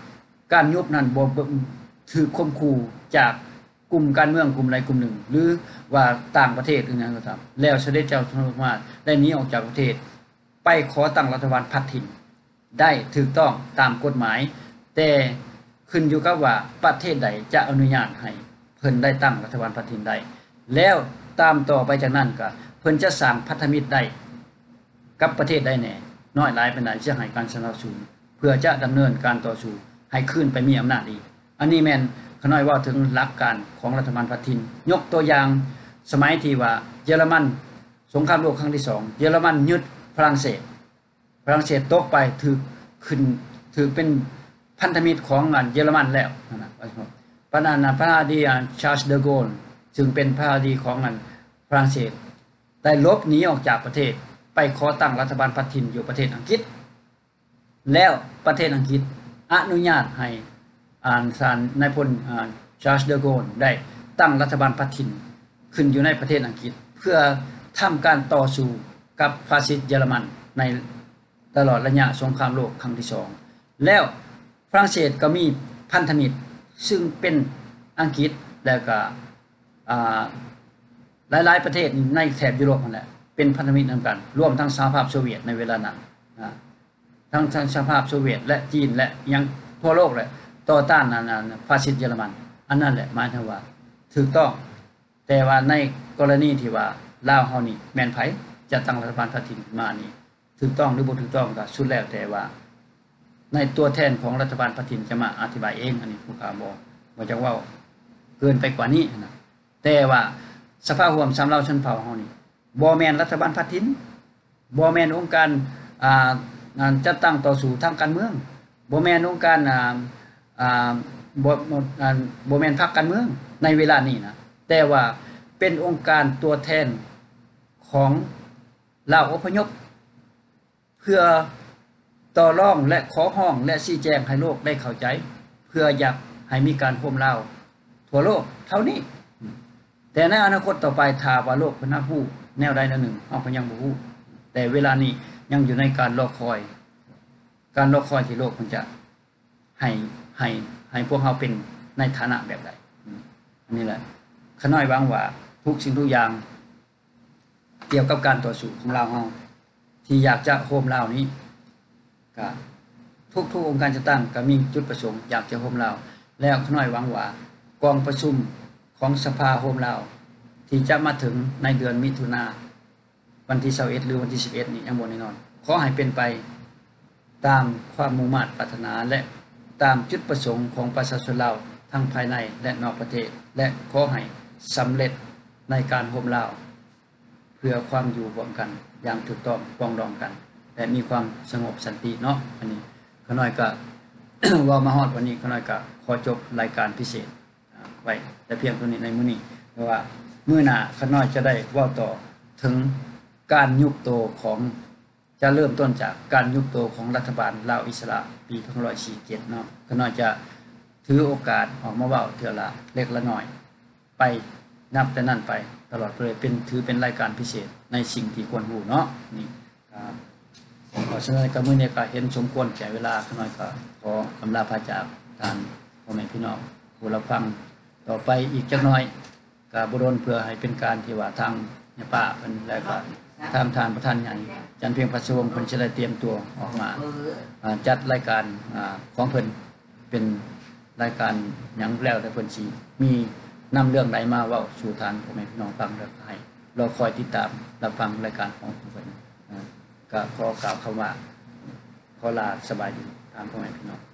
การยุบนั้นบ่ถือข่มขู่จากกลุ่มการเมืองกลุ่มใดกลุ่มหนึ่งหรือว่าต่างประเทศอื่นนั้นก็ตามแล้วเสด็จเจ้าพระมาได้หนีออกจากประเทศไปขอตั้งรัฐบาลพัดถิ่นได้ถูกต้องตามกฎหมายแต่ขึ้นอยู่กับว่าประเทศใดจะอนุญาตให้เพิ่นได้ตั้งรัฐบาลพัดถิ่นได้แล้วตามต่อไปจากนั้นก็เพิ่นจะสร้างพันธมิตรได้กับประเทศใดแน่น้อยหลายปานใดจะให้การสนับสนุนเพื่อจะดำเนินการต่อสู้ให้ขึ้นไปมีอำนาจอีกอันนี้แม่นขน้อยว่าถึงหลักการของรัฐบาลพัดถิ่นยกตัวอย่างสมัยที่ว่าเยอรมันสงครามโลกครั้งที่สองเยอรมันยึดฝรั่งเศสฝรั่งเศสตกไปถือขึ้นถือเป็นพันธมิตรของอันเยอรมันแล้วนะปานนั้นพระอาดีชาร์ลส์เดอโกลซึ่งเป็นพระอาดีของอันฝรั่งเศสได้ลบหนีออกจากประเทศไปขอตั้งรัฐบาลพัดถิ่นอยู่ประเทศอังกฤษแล้วประเทศอังกฤษอนุญาตให้อ่านศาลนายพลอ่าชาร์ลส์เดอโกลได้ตั้งรัฐบาลพัดถิ่นขึ้นอยู่ในประเทศอังกฤษเพื่อทำการต่อสู้กับฟาสซิสต์เยอรมันในตลอดระยะสงครามโลกครั้งที่สองแล้วฝรั่งเศสก็มีพันธมิตรซึ่งเป็นอังกฤษแล้วก็อ่าหลายๆประเทศในแถบยุโรปนั่นแหละเป็นพันธมิตรนำกันรวมทั้งสหภาพโซเวียตในเวลานั้นนะทั้งทั้งสหภาพโซเวียตและจีนและยังทั่วโลกเลยต่อต้านอันฟาสซิสต์เยอรมันอันนั้นแหละหมายถึงว่าถูกต้องแต่ว่าในกรณีที่ว่าลาวเฮานี่แม่นไผจะตั้งรัฐบาลพัดถิ่นมานี่ถูกต้องหรือบ่ถูกต้องก็สุดแล้วแต่ว่าในตัวแทนของรัฐบาลพัดถิ่นจะมาอธิบายเองอันนี้ผู้ข่าวบ่บ่จักเว้าเกินไปกว่านี้นะแต่ว่าสภาร่วมสำเราชนเผ่าเฮานี่บ่แม่นรัฐบาลพัดถิ่นบ่แม่นองค์การอ่าจัดตั้งต่อสู้ทางการเมืองบ่แม่นองค์การอ่าอ่าบ่อ่าบ่แม่นพรรคการเมืองในเวลานี้นะแต่ว่าเป็นองค์การตัวแทนของลาวอพยพเพื่อต่อรองและขอร้องและชี้แจงให้โลกได้เข้าใจเพื่ออยากให้มีการโฮมลาวทั่วโลกเท่านี้แต่ในอนาคตต่อไปถ้าว่าโลกเพิ่นรับรู้แนวใดแนวหนึ่งเฮาก็ยังบ่รู้แต่เวลานี้ยังอยู่ในการรอคอยการรอคอยที่โลกเพิ่นจะให้ให้ให้พวกเฮาเป็นในฐานะแบบใดอันนี้แหละขน้อยหวังว่าทุกสิ่งทุกอย่างเกี่ยวกับการต่อสู้ของลาวเฮาที่อยากจะโฮมลาวนี้ก็ทุกๆองค์การจัดตั้งก็มีจุดประสงค์อยากจะโฮมลาวแล้วขน้อยหวังว่ากองประชุมของสภาโฮมลาวที่จะมาถึงในเดือนมิถุนายนวันที่ยี่สิบเอ็ดหรือวันที่สิบเอ็ดนี่ยังบ่แน่นอนขอให้เป็นไปตามความมุ่งมั่นปรารถนาและตามจุดประสงค์ของประชาชนลาวทั้งภายในและนอกประเทศและขอให้สำเร็จในการโฮมลาวเพื่อความอยู่ร่วมกันอย่างถูกต้องปรองดองกันและมีความสงบสันติเนาะอันนี้ขน้อยก็ ว่ามาฮอดวันนี้ขน้อยก็ขอจบรายการพิเศษไว้แต่เพียงเท่านี้ในมื้อนี้เพราะว่ามื้อหน้าขน้อยจะได้เว้าต่อถึงการยุบโตของจะเริ่มต้นจากการยุบโตของรัฐบาลลาวอิสระปีสองพันห้าร้อยสี่สิบเจ็ดเนาะขน้อยจะถือโอกาสออกมาเว้าเทื่อละเล็กละน้อยไปนับแต่นั้นไปตลอดเลยเป็นถือเป็นรายการพิเศษในสิ่งที่ควรรู้เนาะนี่ครับเพราะฉะนั้นก็มื้อนี้ก็เห็นสมควรแก่เวลาขน้อยก็ขออำลาพระจากท่านพ่อแม่พี่น้องผู้รับฟังต่อไปอีกจักหน่อยก็บ่โดนเพื่อให้เป็นการที่ว่าทางเนี่ยป้าเพิ่นแล้วก็ทางทานประธานใหญ่จันเพียงประสวงเพิ่นสิได้เตรียมตัวออกมาจัดรายการของเพิ่นเป็นรายการหยังแล้วแต่เพิ่นสิมีนำเรื่องใดมาเว้าสู่ทานพ่อแม่พี่น้องฟังแล้วก็ให้เราคอยติดตามรับฟังรายการของเพิ่นก็ขอกล่าวคำว่าขอลาสบายดีตามพ่อแม่พี่น้อง